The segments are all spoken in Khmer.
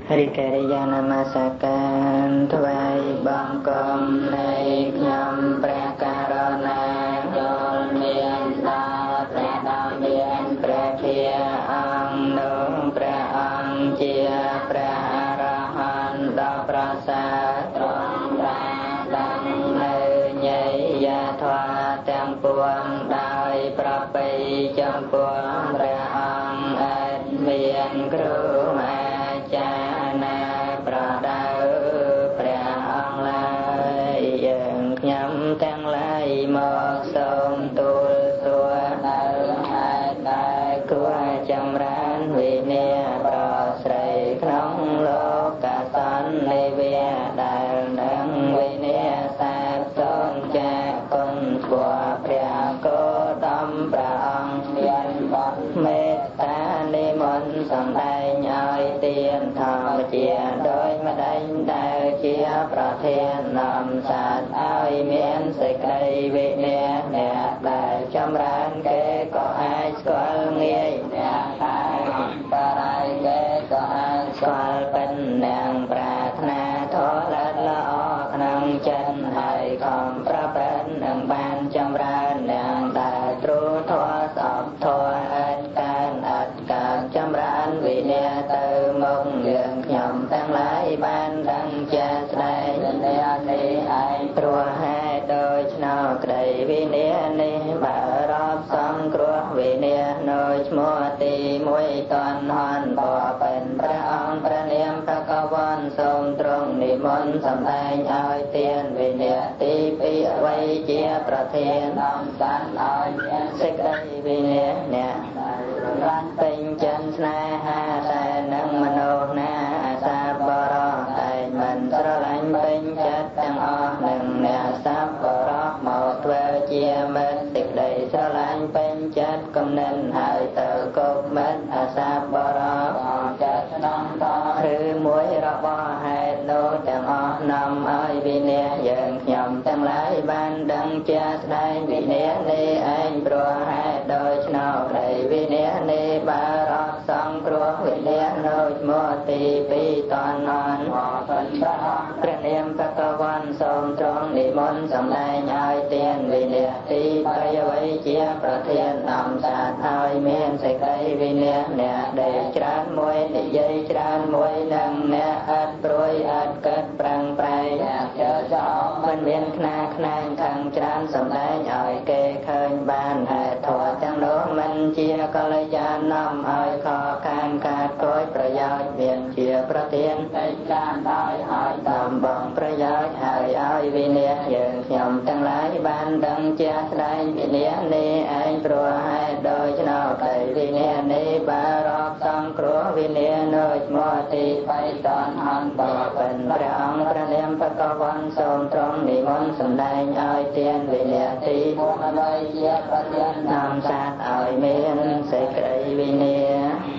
រិកិរិយានមស្ការថ្វាយបង្គំនៃខ្ញុំព្រះករុណាដ៏មានដល់ព្រះដ៏មានព្រះភាអង្គនោះព្រះអង្គជាព្រះអរហន្តដ៏ប្រសើរទ្រង់បានដឹងនៅញយធម៌ទាំងពួងដោយប្រពៃចំពោះព្រះអង្គឥតមានគ្រូអាចារ្យណាប្រដៅព្រះអង្គឡើយយើងខ្ញុំទាំងឡាយមកសូមទូលសួរនៅហេតុដែលគួរចម្រើនវិន័យប្រស្រីក្នុងលោកសន្និវាសដែលនឹងវិន័យសាបសូនចាគុណធម៌ព្រះគោតមព្រះអង្គមានបទមេត្តានិមន្តសម្ដែងឲ្យទានធម្មជាដោយម្ដេចដែលជាប្រធាននាំសាទឲ្យមានសេចក្តីវិន័យអ្នកដែលចម្រើនគេក៏អាចស្គាល់ងាយអ្នកដែលបរិយគេក៏អាចស្គាល់ពិននឹងប្រាថ្នាធម៌ល្អល្អក្នុងចិត្តហើយខំប្រព្រឹត្តនឹងបានចម្រើននឹងដែលទ្រូធម៌សពធម៌អត់កើតចម្រើនវិន័យទៅមុខយើងខ្ញុំទាំងឡាយបានដឹងជាស្ដែងវិន័យនេះឯងព្រោះហេតុដូច្នោះក្តីវិន័យនេះបើរាប់សង្គ្រោះវិន័យនៅឈ្មោះទី1តនហនបបិនព្រះអង្គព្រះនាមភគវន្តសូមទ្រង់និមន្តសម្ដែងឲ្យទានវិន័យទី2អ្វីជាប្រធានអំសានឲ្យមានសេចក្តីវិន័យអ្នកបានពេញចិនស្នេហាតែនឹងមនុស្សណាអាសាបរោះតែមិនស្រឡាញ់ពេញចិត្តទាំងអស់នឹងអ្នកសាបរោះមកធ្វើជាមិត្តសេចក្តីស្រឡាញ់ពេញចិត្តគំនិតហើយទៅគប់មិត្តអាសាបរោះចិត្តក្នុងតឬមួយរបស់ហេតុនោះទាំងអស់នាំឲ្យវិន័យយើងខ្ញុំទាំងឡាយបានដឹងជាស្ដែងវិន័យនេះឯងព្រោះហេតុដូច្នោះនៃវិន័យនេះបើរាប់សង្គ្រោះវិន័យនៅឈ្មោះទី2តននព្រះនាមភគវន្តសូមទ្រង់និមន្តសម្ដែងឲ្យទានវិន័យទី3អ្វីជាប្រធានអំសាទឲ្យមានសេចក្តីវិន័យអ្នកដែលច្រើនមួយនិយាយច្រើនមួយនឹងអ្នកអត់ព្រួយអត់កើតប្រាំងប្រែងអ្នកជើចោលមិនមានខ្នាខ្នាងខាងច្រើនសម្ដែងឲ្យគេឃើញបានហេតុធម៌ទាំងនោះមិនជាកល្យាណនាំឲ្យខកខានកាត់គយប្រយោជន៍មានជាប្រធានតែចានដោយឲ្យតំបងប្រយោជន៍ហើយឲ្យវិន័យយើងខ្ញុំទាំងឡាយបានដឹងជាស្ដែងវិន័យនេះឯងព្រោះហេតុដូច្នោះតែវិន័យនេះបើរាប់សង្គ្រោះវិន័យនៅឈ្មោះទី3តនហនបបិនព្រះអង្គព្រះនាមភគវន្តសូមទ្រង់និមន្តសម្ដែងឲ្យទានវិន័យទី4អ្វីជាប្រធាននាំសាទឲ្យមានសេចក្តីវិន័យ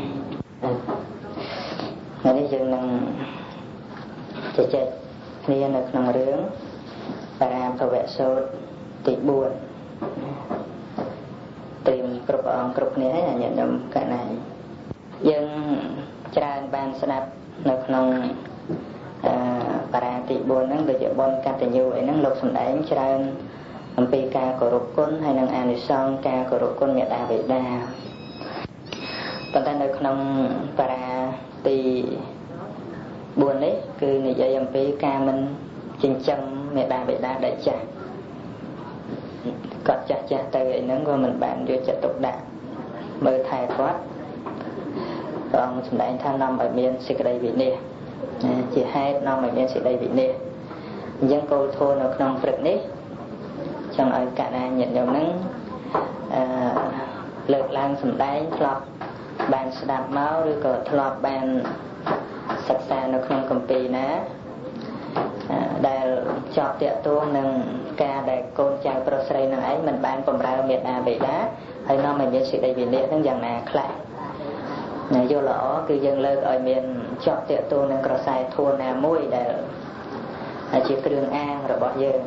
នេះយើងនឹងជជែកគ្នានៅក្នុងរឿងបរាភវសូត្រទី4ត្រៀមគ្រប់អង្គគ្រប់គ្នាហើយញាតិញោមកណ្ណាយើងច្រើនបានស្ដាប់នៅក្នុងបរាទី4ហ្នឹងដូចជាបុណ្យកតញ្ញូអីហ្នឹងលោកសំដែងច្រើនអំពីការគោរពគុណហើយនិងអានិសង្សការគោរពគុណមេត្តាបិតាប៉ុន្តែនៅក្នុងបរាទី4នេះគឺនិយាយអំពីការមិនចិញ្ចឹមមេត្តាបិតាដែលចាស់គាត់ចាស់ទៅអីហ្នឹងក៏មិនបានយកចិត្តទុកដាក់មើលថែគាត់ព្រះអង្គសម្ដែងថានាំឲ្យមានសេចក្តីវិន័យជាហេតុនាំឲ្យមានសេចក្តីវិន័យអញ្ចឹងគោលធម៌នៅក្នុងព្រឹកនេះចង់ឲ្យកណ្ណាញាតិញោមហ្នឹងលើកឡើងសម្ដែងធ្លាប់បានស្ដាប់មកឬក៏ធ្លាប់បានសិក្សានៅក្នុងគម្ពីរណាដែលជាប់តាក់ទងនឹងការដែលកូនចៅប្រុសស្រីនឹងឯងមិនបានបម្រើមេត្តាបិតាហើយនាំឲ្យមានសេចក្តីវិន័យហ្នឹងយ៉ាងណាខ្លះយល់ល្អគឺយើងលើកឲ្យមានជាប់តាក់ទងនឹងក្រសែធម៌ណាមួយដែលជាគ្រឿងអាងរបស់យើង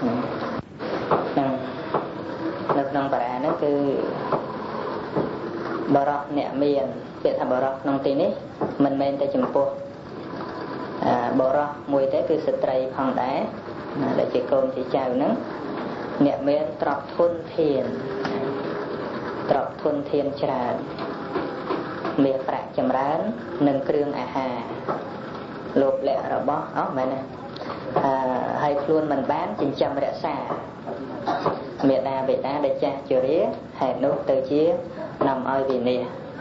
នៅក្នុងបរាហ្នឹងគឺបរោះអ្នកមានពាក្យថាបរោះក្នុងទីនេះមិនមែនតែចំពោះ bồ rọ mùi thế cứ sợi trai phong đá để chỉ côn chỉ chào nữa nè miền trọc thun thiên trà miền bạc chầm rán nâng kêu hà lột lẹ rồi bó mày nè hay luôn mình bán chỉnh chầm rẽ xa miền đà về đá để cha chừa ría hay nốt từ chia nằm ơi vì nè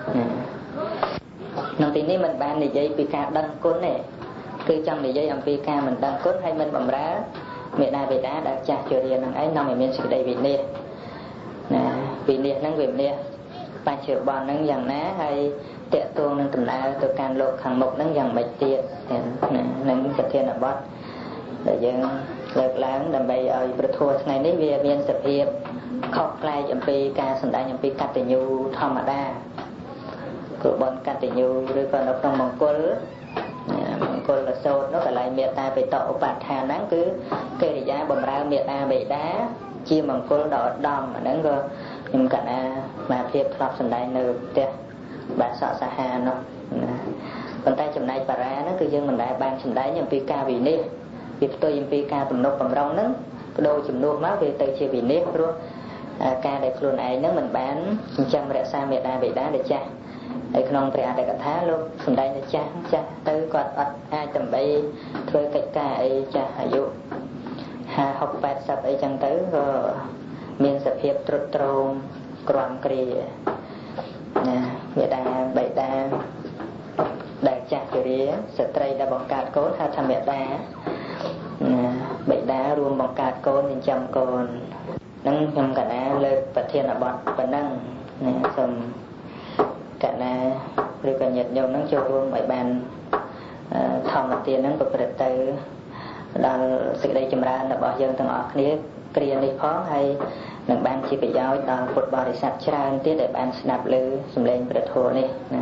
nông tí ní mình bán này dây pika đăng côn này cứ trong này dây pika mình đăng côn hay mình bầm rá miền đà về đá đã cha chừa ría năng ấy nằm ở miền sài đây vì nè vì nè năng vì nè ba triệu bòn năng dần ná hay tiện tuông năng tầm na từ can lộ hàng mục năng dần bạch tiện năng cái thiên là bót để dân lực láng đầm bày ở bờ thua này đấy về miền sập hiệp khóc lại chậm pi ca sân đại chậm pi cắt tình yêu thom mà đa của bọn cắt tình yêu rồi còn ở trong mông côn là sâu nó phải lại miệt ta về tậu bạt hà nắng cứ cây giá bầm ra miệt ta bị đá chia mông côn đỏ đom mà nắng cơ nhưng cả mà hiệp khóc sân đại nửa tiệt bà sợ sa hà nó còn tay chậm này bà ra nó cứ dân mình đại ban sân đại chậm pi ca vì nè vì tôi im pi ca tụm nộp bằng rong nấng đôi chùm nuốt máu về từ chia vì nếp luôn ca để luôn ấy nếu mình bán trăm rẻ xa miệt đa bị đá để cha ấy không phải để cả tháng luôn phần đây là cha tới quạt ai tầm bay thuê cách ca ấy cha hải dụ học bát sập ấy chẳng tới rồi miền sập hiệp trục trôm còn kì miệt đa bị đa đại cha kì sợi trai đã bọc cát cốt hay tham miệt đa bị đá luôn bằng cát côn nên chăm côn nâng nhầm cả na lơ và thiên là bọt và nâng nè xong cả na rồi cả nhiệt nhôm nâng cho luôn mấy bàn thòng là tiền nâng bật từ là sự đây chấm ra là bỏ dân từng ở kia kia đi khó hay nâng ban chỉ phải giáo là một bò để sạch ra tiết để ban snap lư xùm lên bật hồ này nè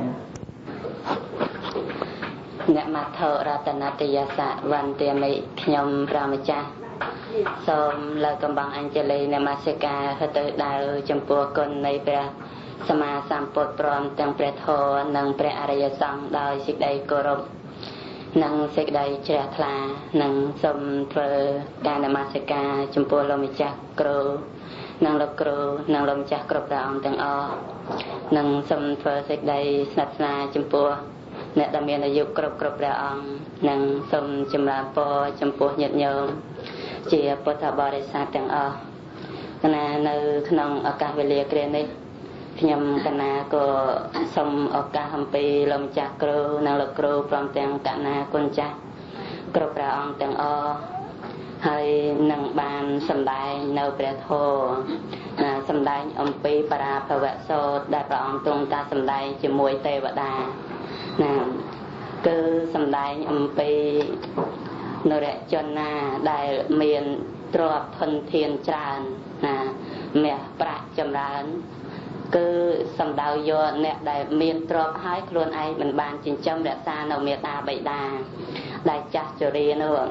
nè mặt thợ ra tận ati sa văn tiệm mỹ nhom ramacha xóm lời cầm bằng anh chơi nè masika hơi tới đào chấm pua con này bè sama sampot prom tang bè thô nâng bè araya sang đào xịt đầy cổ nâng xịt đầy trẻ thà nâng xóm phơ ca nè masika chấm pua lomicha kro nâng lomicha kro ra ông tang o nâng xóm phơ xịt đầy sạt na chấm pua nè đam mê là dục cướp ra ông nâng xóm chấm ra po chấm pua nhiệt nhôm chia bát thà bò để sát tiếng o cana nơi khung ở cả về lìa kia này nhầm cana có xóm ở cả hầm pi lồng chạc kêu năng lực kêu from tiếng cana con chạc cướp ra ông tiếng o hay nâng bàn sầm đai nơi bè thô sầm đai ông pi para phở vẹt sô đại ra ông tung ta sầm đai chỉ mùi tê vợ đà nè cứ sầm đai ông pi nơi đại chân đại miền trọp thân thiên tràn mẹ bạc chầm rán cứ sầm đào vô nè đại miền trọp hai luôn ai mình bàn chỉnh châm đại xa nào miền ta bảy đà đại chặt cho đi nữa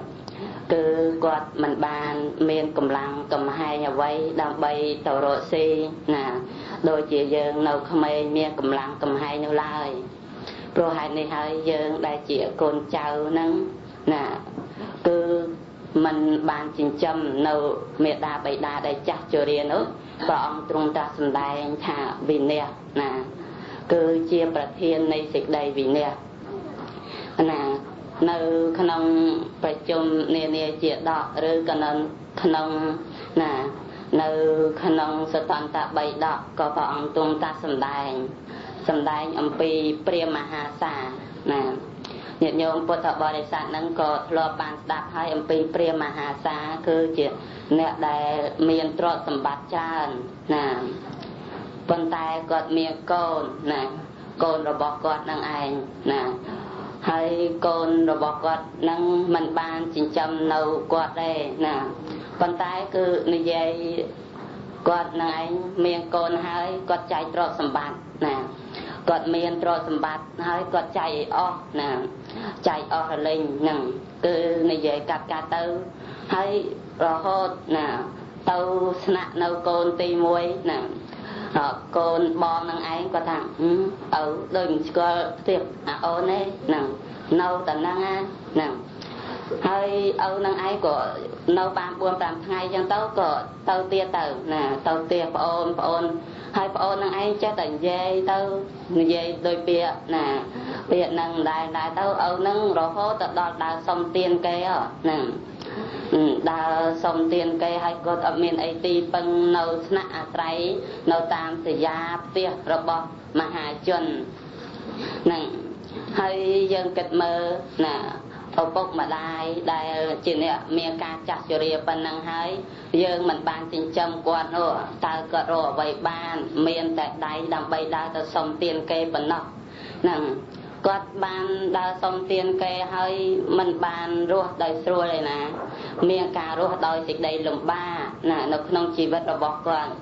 cứ quạt mình bàn miền cầm lăng cầm hai nhà vay đang bay tàu rộ xi nè đôi chị dương nào không ai miền cầm lăng cầm hai nhau lai pro hai này hai dương đại chị con cháu nâng nè cứ mình bàn chỉnh châm nâu miệt đà bảy đà để chặt cho riêng nữa và ông trung ta sầm đai thả vì nè nè cứ chia bạc thiên này xịt đầy vì nè nè nơi khăn phải chôm nè nè chia đỏ rồi khăn nè nơi khăn sơ toàn ta bảy đỏ có và ông trung ta sầm đai ông pi priya mahasa nè nhiệt nhôm bột thọ bò để sạn nâng có lo bàn đạp hai em pi priya mahasa cứ chỉ nè đại miền trọ sầm bát tràn nè phần tai gọt miệng côn nè côn rồi bọt gọt nâng ảnh nè hay côn rồi bọt gọt nâng mình bàn chỉnh châm nâu gọt đây nè phần tai cứ như vậy gọt nâng ảnh miệng côn hay gọt chạy trọ sầm bát nè gọt miền trọ sầm bát hay gọt chạy o nè chạy ở lên nằng cứ này về cắt tư hay rồi hốt nè tàu nặng nâu côn tì muối nè con bom năng ấy có thằng ở đôi có tiệp ô nè nằng nâu tận năng á nằng hơi âu năng ấy của nâu ba buôn làm ngày chẳng tao có tao tia tờ nè tao tia ôn hai ôn năng ấy cho tận dây tao dây đôi bịa nè bịa năng đại tao âu năng rồi hô tao đo đào xong tiền cây ở nè đào xong tiền cây hay có ở miền ấy ti bằng nâu nạ trái nâu tam thì gia tia rồi bỏ mà hà chuẩn nè hơi dân kịch mơ nè ô bốc mà đai chỉ nè miền ca chặt cho ria phần năng hơi dân mình ban tình châm quan nữa ta có rồi vậy ban miền tại đây làm bay đa ta xong tiền kê phần nọ nè quạt ban đa xong tiền kê hơi mình ban ruột đời xưa này nè miền ca ruột đời xịt đầy lùm ba nè nó không chỉ vật rồi bỏ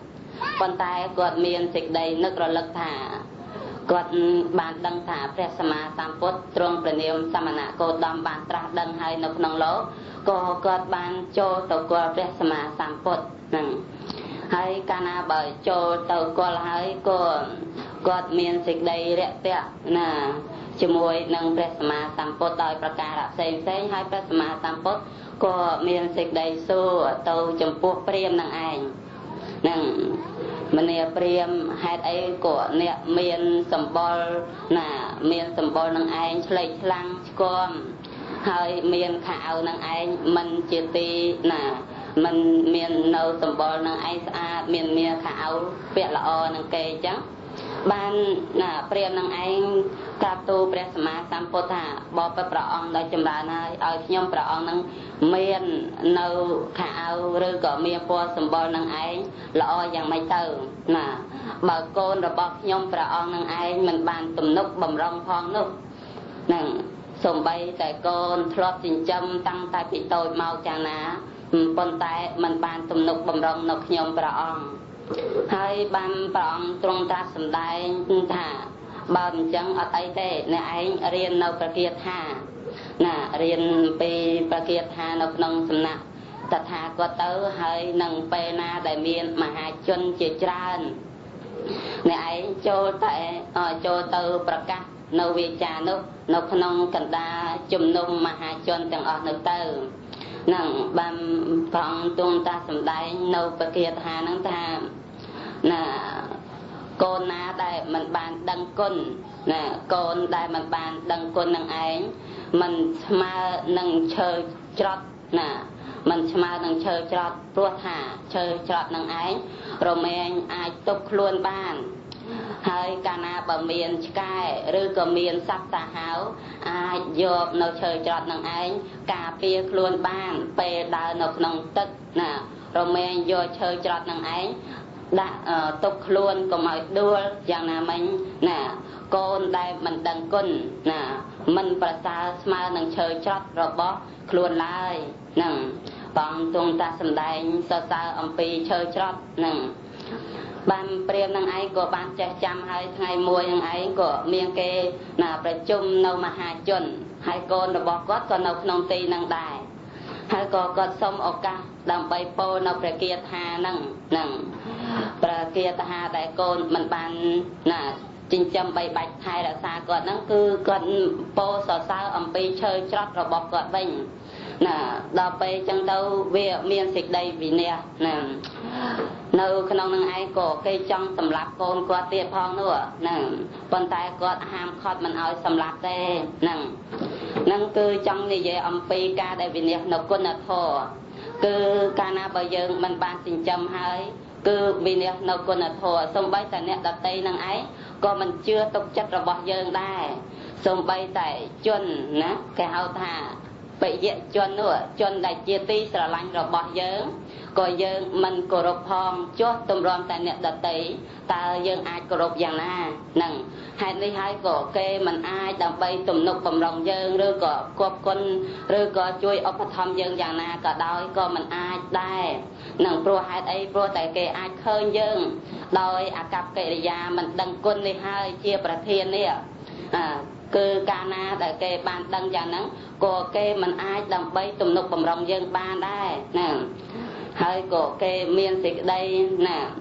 con tay quạt miền xịt đầy nước rồi lực thả quạt bàn đăng thảព្រះ សម្មាសម្ពុទ្ធទ្រង់ព្រះនាមសមណៈគោតមបានត្រាស់ដឹងហើយនៅក្នុងលោកក៏គាត់បានចូលទៅគាល់ព្រះសម្មាសម្ពុទ្ធហ្នឹងហើយកាលណាបើចូលទៅគាល់ហើយក៏គាត់មានសេចក្តីរាក់ទាក់ណាជាមួយនឹងព្រះសម្មាសម្ពុទ្ធដោយប្រការផ្សេងហើយព្រះសម្មាសម្ពុទ្ធក៏មានសេចក្តីសួរទៅចំពោះព្រាហ្មណ៍នឹងឯងហ្នឹងមនីព្រាមហេតុអីក៏អ្នកមានសម្បល់ណាមានសម្បល់នឹងឯងឆ្លេកឆ្លាំងឆ្គំហើយមានខោនឹងឯងមិនជាទីណាមិនមាននៅសម្បល់នឹងឯងស្អាតមានខោពាក់ល្អនឹងគេអញ្ចឹងបានណាព្រាមនឹងឯងក្រាបទូលព្រះសម្មាសម្ពុទ្ធថាបបិទ្ធព្រះអង្គដោយចម្រើនហើយឲ្យខ្ញុំព្រះអង្គនឹងមាននៅខោឬក៏មានពណ៌សម្បល់នឹងឯងល្អយ៉ាងម៉េចទៅណាបើកូនរបស់ខ្ញុំព្រះអង្គនឹងឯងមិនបានទំនុកបំរុងផងនោះនឹងសំបីតែកូនធ្លាប់ចិញ្ចឹមតាំងតែពីតូចមកយ៉ាងណាប៉ុន្តែមិនបានទំនុកបំរុងនៅខ្ញុំព្រះអង្គហើយបានព្រះអង្គទ្រង់ត្រាស់សម្ដែងថាបើមិនចឹងអត់អីទេអ្នកឯងរៀននៅប្រគាថាណារៀនពីប្រគាថានៅក្នុងសំណាក់តថាគតទៅហើយនឹងពេលណាដែលមានមហាជនជាច្រើនអ្នកឯងចូលទៅប្រកាសនៅវាចានោះនៅក្នុងកណ្ដាលជំនុំមហាជនទាំងអស់នោះទៅនឹងបានព្រះអង្គទ្រង់ត្រាស់សម្ដែងនៅប្រគាថាហ្នឹងថាណាកូនណាដែលមិនបានដឹងគុណណាកូនដែលមិនបានដឹងគុណនឹងឯងមិនស្មើនឹងឈើច្រត់ណាមិនស្មើនឹងឈើច្រត់ព្រោះថាឈើច្រត់នឹងឯងរមែងអាចទប់ខ្លួនបានហើយកាលណាបើមានឆ្កែឬក៏មានសត្វសាហាវអាចយកនៅឈើច្រត់នឹងឯងការពារខ្លួនបានពេលដើរនៅក្នុងទឹកណារមែងយកឈើច្រត់នឹងឯងដាក់ទុកខ្លួនកុំឲ្យដួលយ៉ាងណាមិញណាកូនដែលមិនដឹងគុណណាមិនប្រសើរស្មើនឹងឈើច្រត់របស់ខ្លួនឡើយហ្នឹងបងទ្រង់តាសម្ដែងសរសើរអំពីឈើច្រត់ហ្នឹងបានព្រាមនឹងឯងក៏បានចេះចាំហើយថ្ងៃមួយនឹងឯងក៏មានគេណាប្រជុំនៅមហាជនហើយកូនរបស់គាត់ក៏នៅក្នុងទីនឹងដែរហើយក៏គាត់សុំឱកាសដើម្បីពោលនៅព្រះគាថាហ្នឹងព្រះគាថាដែលកូនមិនបានណាចិញ្ចឹមបីបាច់ថែរក្សាគាត់ហ្នឹងគឺគាត់ពោលសរសើរអំពីឈើច្រត់របស់គាត់វិញណាដល់ពេលចឹងទៅវាមានសេចក្តីវិន័យណានៅក្នុងនឹងឯងក៏គេចង់សម្លាប់កូនគាត់ទៀតផងនោះហ្នឹងប៉ុន្តែគាត់ហាមឃាត់មិនឲ្យសម្លាប់ទេហ្នឹងគឺចង់និយាយអំពីការដែលវិន័យនៅគុណធម៌គឺកាលណាបើយើងមិនបានចិញ្ចឹមហើយគឺវិន័យនៅគុណធម៌សូម្បីតែអ្នកដតីនឹងឯងក៏មិនជឿទុកចិត្តរបស់យើងដែរសូម្បីតែជនណាគេហៅថាបយៈជននោះជនដែលជាទីស្រឡាញ់របស់យើងក៏យើងមិនគោរពផងចុះទម្រាំតែអ្នកដតីតើយើងអាចគោរពយ៉ាងណាហ្នឹងហេតុនេះហើយក៏គេមិនអាចដើម្បីទំនុកបំរុងយើងឬក៏គប់គុណឬក៏ជួយឧបត្ថម្ភយើងយ៉ាងណាក៏ដោយក៏មិនអាចដែរនឹងព្រោះហេតុអីព្រោះតែគេអាចឃើញយើងដោយអាកប្បកិរិយាមិនដឹងគុណនេះហើយជាប្រធាននេះគឺកាលណាដែលគេបានដឹងយ៉ាងហ្នឹងក៏គេមិនអាចដើម្បីទំនុកបំរុងយើងបានដែរណាហើយក៏គេមានសេចក្តីណា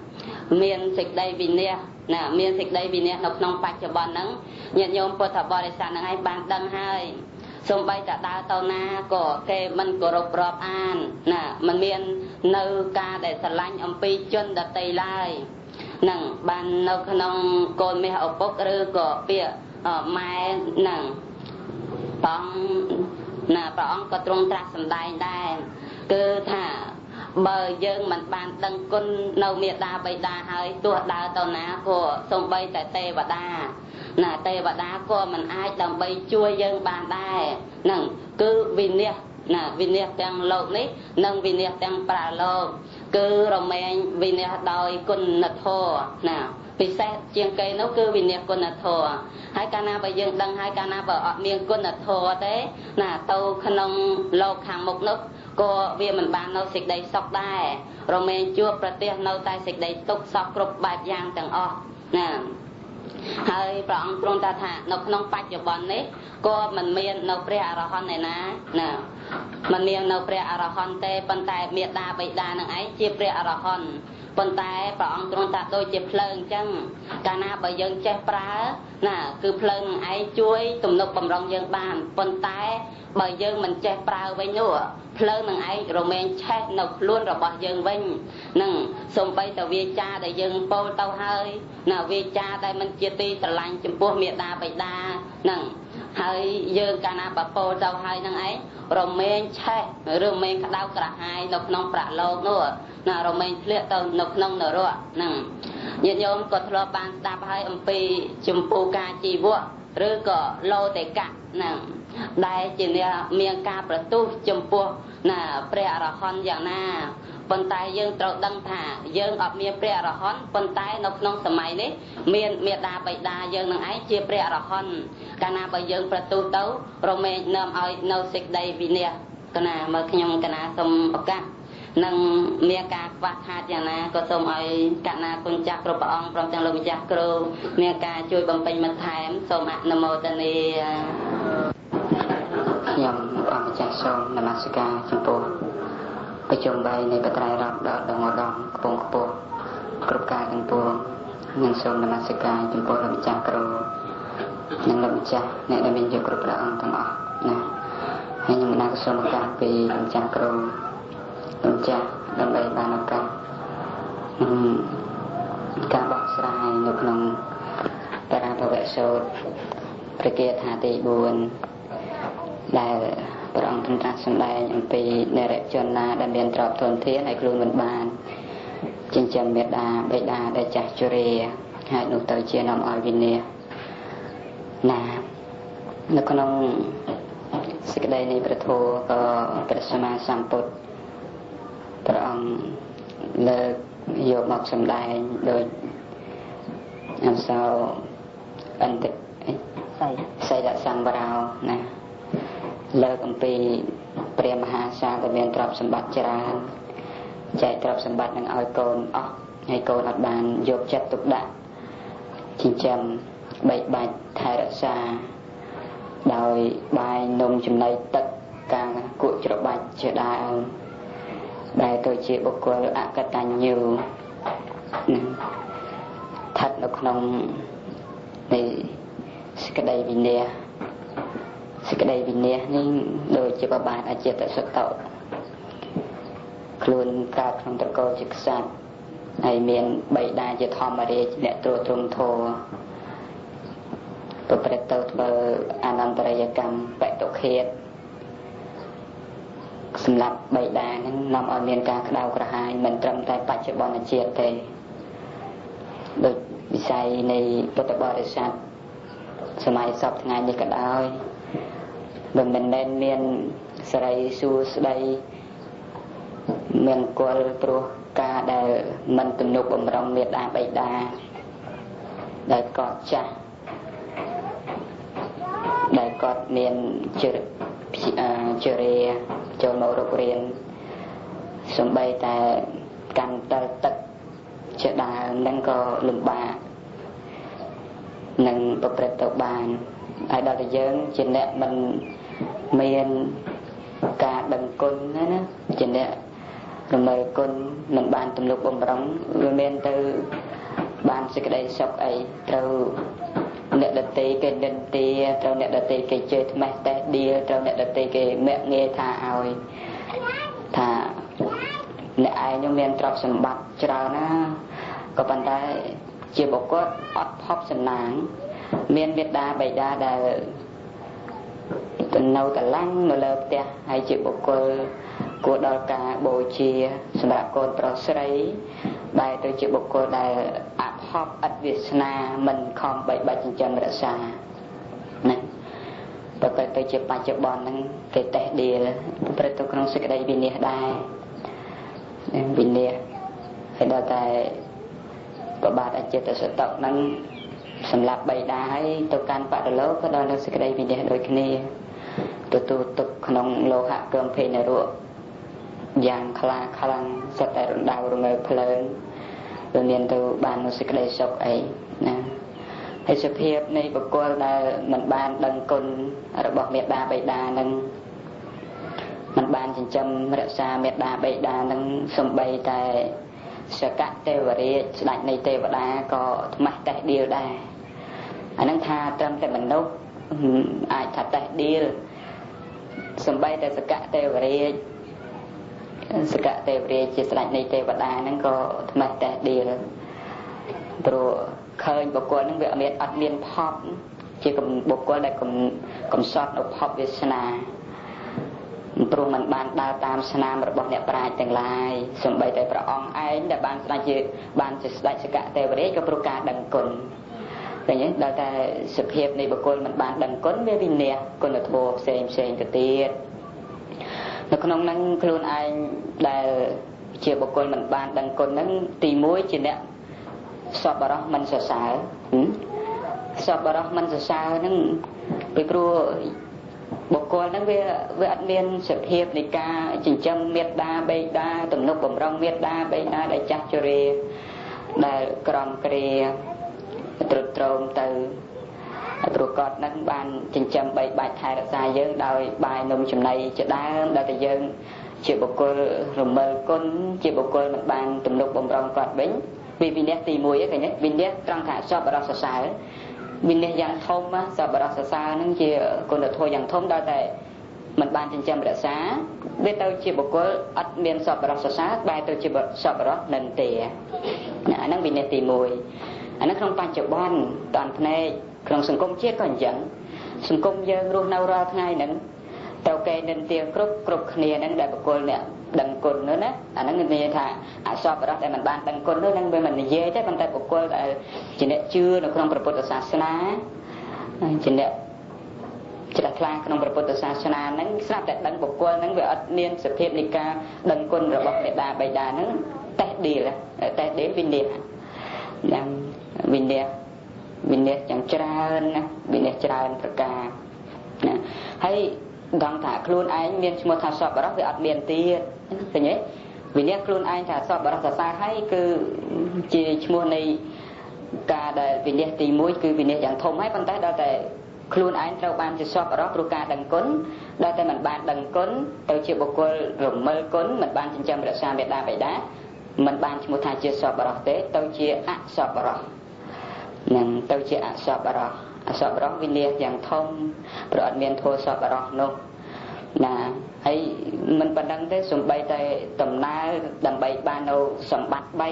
miền dịch đây vì nè nè miền dịch đây vì nè nộp nông bạch cho bọn nắng nhận nhôm bột thảo bò để sản nắng ai ban đăng hai xong bay đã đào tàu na của cái mình của rộp rộp an nè mình miền nơi ca để sờ lanh ông pi chân đặt tay lai nằng ban nâu nông cồn mẹ ở bốc rư của bia mai nằng bóng nè bóng có trung trạc sầm đai đai cứ thả bờ dương mình ban đăng côn nâu miệt đa bay đa hơi tua đào tàu na của xong bay tại tê và đa nè tê và đá của mình ai đầm bay chui dương bàn đai nằng cứ vì nè nè vì nè đang lột nít nâng vì nè đang bà lô cứ rồi mình vì nè đòi con nật thô nè vì xe chiên cây nó cứ vì nè con nật thô hai cana bây giờ đăng hai cana vợ miệng con nật thô thế nè tàu khăn ông lột hàng một nước cô vì mình bán nấu xịt đầy sọc đai rồi mình chuaประเทศ nấu tay xịt đầy tục sọc cục bạc giang từng o nè hơi bọn trong ta thả nó không bạch cho bọn đấy cô mình miền nấu pre arahon này nè mình miền nấu pre arahon tê bên tai miệt đa bị đa năng ấy chia pre arahon bên tai bọn trong ta đôi chia phơn chân cana bởi dân che pra nè cứ phơn ấy chuối tụm nục bầm rong dân bàn bên tai bởi dân mình che pra với nữa phơn năng ấy rồi mình che nục luôn rồi bỏ dân vinh nâng xung bay tàu vi cha để dân pol tàu hơi nào vi cha đây mình chia ti tờ lành chấm pua miệt đa bị đa nâng hơi dân cana bà pol tàu hơi năng ấy rồi mình che rồi mình đau cả hai nục nông bạ lô nữa nào rồi mình liệt tàu nục nông nữa rồi nâng nhiệt nhôm có thua ban đạp hai pi chấm pua ca chi vua rồi có lô để cạn nâng đây chỉ là miệng caประตู chấm pua nè pre arahon dạng na bần tay dương trâu đăng thả dương ở miền pre arahon bần tay nộp nông sớm mai đấy miền miền đa bạch đa dương năng ấy chia pre arahon cana bởi dươngประตู tấu rồi mình nôm ao nâu xịt đây vì nè cana mà khi nhung cana xôm ốc cá nâng miền ca vắt hạt dạng na có xôm ao cana con chạc rồi bỏng from trang lồng chạc rồi miền ca chui bầm pin mặt thèm xôm ạ nam mô tây ni ខ្ញុំអរចាស់សូមនមស្ការចំពោះប្រជុំបីនៃបត្រៃរតដល់ដងឧត្តមកំពង់ខ្ពស់គ្រប់ការទាំងពួងនិងសូមនមស្ការចំពោះលោកម្ចាស់គ្រូនិងលោកម្ចាស់អ្នកដែលមានយកគ្រប់ព្រះអង្គទាំងអស់ណាហើយខ្ញុំណាក៏សូមឱកាសពីលោកម្ចាស់គ្រូលោកម្ចាស់ដើម្បីបានឱកាសការបកស្រាយនៅក្នុងបរាភវសូត្រព្រះគាថាទី4 ដែលព្រះអង្គទ្រង់សម្ដែងអំពីនរជនណាដែលមានទ្រព្យធនធានឲ្យខ្លួនមិនបានចិញ្ចឹមមេដាបេដាដែលចាស់ជរាហើយនោះទៅជានាំឲ្យវិនាសណានៅក្នុងសេចក្តីនៃព្រះធម៌ក៏ព្រះសម្មាសម្ពុទ្ធព្រះអង្គលើកយកមកសម្ដែងដោយអក្សរអន្តរសីលសម្បរោណាលើកអំពីព្រះមហាសាដែលមានទ្រព្យសម្បត្តិច្រើនចែកទ្រព្យសម្បត្តិនឹងឲ្យកូនអស់ហើយកូនអត់បានយកចិត្តទុកដាក់ចិញ្ចឹមបីបាច់ថែរក្សាដោយបាយនំចំណីទឹកការគក់ច្របាច់ជាដើមដែលទៅជាបុគ្គលអកតញ្ញូស្ថិតនៅក្នុងនៃសេចក្តីវិន័យសេចក្តីវិន័យនេះដូចជាបបាទអចេតសតោខ្លួនកើតក្នុងត្រកូលជាក្សត្រហើយមានបិតាជាធម្មរាជអ្នកត្រួតត្រងធម៌ប្រព្រឹត្តទៅធ្វើអនន្តរិយកម្មបតុឃាតសម្រាប់បិតាហ្នឹងនាំឲ្យមានការក្តៅក្រហាយមិនត្រឹមតែបច្ចុប្បន្នជាតិទេដូចវិស័យនៃពុទ្ធបរិស័ទសម័យសពថ្ងៃនេះក៏ដោយមិនមែនមានសេរីសួស្តីមានគល់ព្រោះការដែលមិនទំនុកបំរុងមេត្តាបិតាដែលគាត់ចាស់ដែលគាត់មានជរាចូលមករករៀនសំបីតែកាន់តែទឹកជាដើមនឹងក៏លំបាកនឹងប្រព្រឹត្តទៅបានហើយដល់តែយើងជាអ្នកមិនមានការដឹងគុណណាជាអ្នករំលឹកគុណមិនបានទំនុកបំរុងវាមានទៅ ban sự cái đây sọc ấy trâu nẹt đặt tê cái đền tê trâu nẹt đặt tê cái chơi mẹ tê đi trâu nẹt đặt tê cái mẹ nghe tha ao thà nẹt ai nhưng men trọc sầm bát trao na có bàn tay chia bọc cốt ót hóc sầm nắng men Việt đa bày đa đã nấu cả lăng nấu lợp tè hay chia bọc cốt của đào cả bộ chia sầm bát cốt pro sấy bài tôi chia bọc cốt đã áp hóc ắt Việt na mình không bày bày chân chân ra xa này tôi coi tôi chia ba chia bòn năng cái tè đi rồi tôi không sẽ cái đây bên này đây bên này hay đào tại có bà đã chết sẽ tạo năng sầm lạp bày đá hay tôi can bạc được lâu có đôi nó sẽ cái đây bên này đôi kia tôi tục nông lô hạ cơm phê này ruộng giang khla khlang sẽ tại đào rồi người phơi rồi miền tôi bàn nó sẽ cái đây sọc ấy nè hay sự hiệp này bậc cô là mình bàn đằng côn rồi bỏ mẹ đá bày đá nâng mình bàn chỉ châm rạ xa mẹ đá bày đá nâng sông bày tại sẽ cắt tê và đi lạnh này tê và đá có mặt tại điều đá anh đang tha tâm tại mình đâu ai thật tại điều sông bay tại sẽ cắt tê và đi sẽ cắt tê và đi chỉ lạnh này tê và đá nó có mặt tại điều rồi khơi bộ quân nó bị miệt ắt miên pop chỉ cầm bộ quân lại cầm shot ở pop Việt Namព្រោះมันបានដើរតាមស្នាមរបស់អ្នកប្រាជ្ញទាំងឡាយសំបីតែព្រះអង្គឯងដែលបានស្ដេចជាបានជាស្ដេចសកៈទេវរាជក៏ព្រោះការដឹងគុណឃើញទេដល់តែសភាពនៃបុគ្គលមិនបានដឹងគុណវាវិន័យគុណធម៌ផ្សេងទៅទៀតនៅក្នុងហ្នឹងខ្លួនឯងដែលជាបុគ្គលមិនបានដឹងគុណហ្នឹងទី1ជាអ្នកសពបរោះមិនសរសើរសពបរោះមិនសរសើរហ្នឹងពីព្រោះបុគ្គលហ្នឹងវាអត់មានសភាពនៃការចិញ្ចឹមមេត្តាបេតាទំនុកបំរុងមេត្តាបេតាដែលចាស់ជរាដែលក្រំគ្រាត្រុតត្រោមទៅព្រោះគាត់ហ្នឹងបានចិញ្ចឹមបីបាច់ថែរក្សាយើងដោយបាយនំចំណីជាដើមដែលតែយើងជាបុគ្គលរមិលគុណជាបុគ្គលមិនបានទំនុកបំរុងគាត់វិញវាវិន័យទី1ហ្នឹងឃើញទេវិន័យត្រង់ថាសពរសសើរវិន័យយ៉ាងធំសពរសសើរហ្នឹងជាគុណធម៌យ៉ាងធំដល់តែមិនបានចិញ្ចឹមរក្សាវាទៅជាបុគ្គលអត់មានសពរសសើរបែរទៅជាសពរសនិន្ទាអាហ្នឹងវិន័យទី1អាហ្នឹងក្នុងបច្ចុប្បន្នតាន់ភ្នែកក្នុងសង្គមជាតិក៏អញ្ចឹងសង្គមយើងរស់នៅរាល់ថ្ងៃហ្នឹងទៅគេនិន្ទាគ្រប់គ្នាហ្នឹងដែលបុគ្គលអ្នកដឹងគុណនោះណាអាហ្នឹងមានន័យថាអសពរសដែលមិនបានដឹងគុណនោះហ្នឹងវាមិននិយាយទេប៉ុន្តែបុគ្គលដែលជាអ្នកជឿនៅក្នុងព្រះពុទ្ធសាសនាជាអ្នកជ្រះថ្លាក្នុងព្រះពុទ្ធសាសនាហ្នឹងស្រាប់តែដឹងបុគ្គលហ្នឹងវាអត់មានសភាពនៃការដឹងគុណរបស់មេដាបៃតាហ្នឹងតេះឌីលវិន័យយ៉ាងវិន័យយ៉ាងច្រើនណាវិន័យច្រើនប្រការណាហើយដឹងថាខ្លួនឯងមានឈ្មោះថាសពបរោះវាអត់មានទៀតឃើញទេវិន័យខ្លួនឯងថាសពបរោះសរសើរហើយគឺជាឈ្មោះនៃការដែលវិន័យទី1គឺវិន័យយ៉ាងធំហើយប៉ុន្តែដល់តែខ្លួនឯងត្រូវបានជាសពបរោះព្រោះការដឹងគុណដល់តែមិនបានដឹងគុណទៅជាបុគ្គលរមិលគុណមិនបានចិញ្ចឹមរក្សាមេដាបៃតាមិនបានឈ្មោះថាជាសពបរោះទេទៅជាអសពបរោះនឹងទៅជាអសពបរោះអសពបរោះវិន័យយ៉ាងធំព្រោះអត់មានធម៌សពបរោះនោះណាហើយមិនប៉ុណ្្នឹងទេសំបីតែដំណើរដើម្បីបាននៅសម្បត្តិ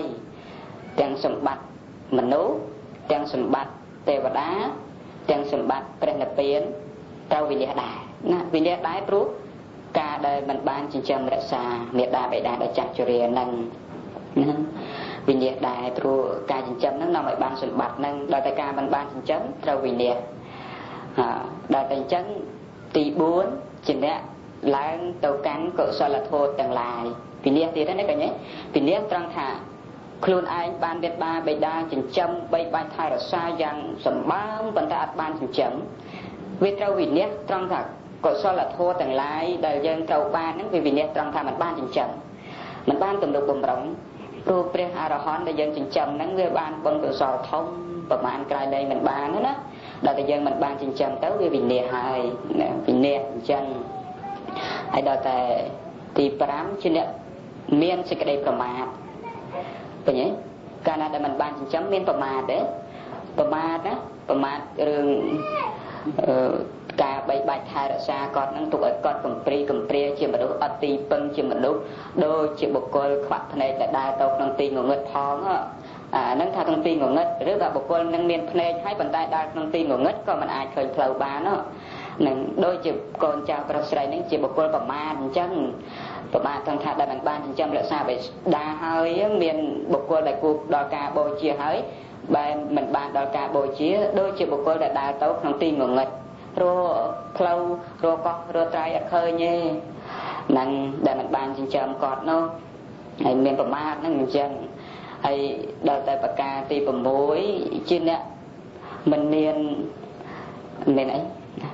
3ទាំងសម្បត្តិមនុស្សទាំងសម្បត្តិទេវតាទាំងសម្បត្តិព្រះនិព្វានត្រូវវិន័យដែរណាវិន័យដែរព្រោះការដែលមិនបានចិញ្ចឹមរក្សាមេដាបៃតាដែលចាស់ជរានឹងណាវិន័យដែរព្រោះការចិញ្ចឹមហ្នឹងនាំឲ្យបានសម្បត្តិហ្នឹងដល់តែការមិនបានចិញ្ចឹមត្រូវវិន័យដល់តែអញ្ចឹងទី4ជាអ្នកឡើងទៅកាន់កុសលធម៌ទាំងឡាយវិន័យទៀតណាឃើញទេវិន័យត្រង់ថាខ្លួនឯងបានមេត្តាបៃតាចិញ្ចឹមបីបាច់ថែរក្សាយ៉ាងសម្បើមប៉ុន្តែអត់បានចិញ្ចឹមវាត្រូវវិន័យត្រង់ថាកុសលធម៌ទាំងឡាយដែលយើងត្រូវបានហ្នឹងវាវិន័យត្រង់ថាមិនបានចិញ្ចឹមមិនបានទំនុកបំរុងព្រោះព្រះអរហន្តដែលយើងចិញ្ចឹមហ្នឹងវាបានបុណ្យកុសលធំប្រមាណក្រៃលែងមិនបានណាដល់តែយើងមិនបានចិញ្ចឹមទៅវាវិន័យហើយវិន័យអញ្ចឹងហើយដល់តែទី5ជាអ្នកមានសេចក្តីប្រមាទឃើញទេកាលណាដែលមិនបានចិញ្ចឹមមានប្រមាទទេប្រមាទណាប្រមាទរឿងការបីបាច់ថែរក្សាគាត់នឹងទុកឲ្យគាត់កំព្រាជាមនុស្សអត់ទីពឹងជាមនុស្សដូចជាបុគ្គលខ្វាក់ភ្នែកដែលដើរទៅក្នុងទីងងឹតផងអាហ្នឹងថាក្នុងទីងងឹតឬក៏បុគ្គលនឹងមានភ្នែកហើយប៉ុន្តែដើរក្នុងទីងងឹតក៏មិនអាចឃើញផ្លូវបាននឹងដូចជាកូនចៅប្រុសស្រីនឹងជាបុគ្គលប្រមាទអញ្ចឹងប្រមាទទាំងថាដែលមិនបានចិញ្ចឹមរក្សាបិតាហើយមានបុគ្គលដែលគួរដល់ការបូជាហើយបែរមិនបានដល់ការបូជាដូចជាបុគ្គលដែលដើរទៅក្នុងទីងងឹតរផ្លូវរកោះរត្រៃអត់ឃើញទេនឹងដែលមិនបានចិញ្ចឹមគាត់នោះហើយមានប្រមាទហ្នឹងអញ្ចឹងហើយដល់តែប្រការទី6ជាអ្នកមិនមានអី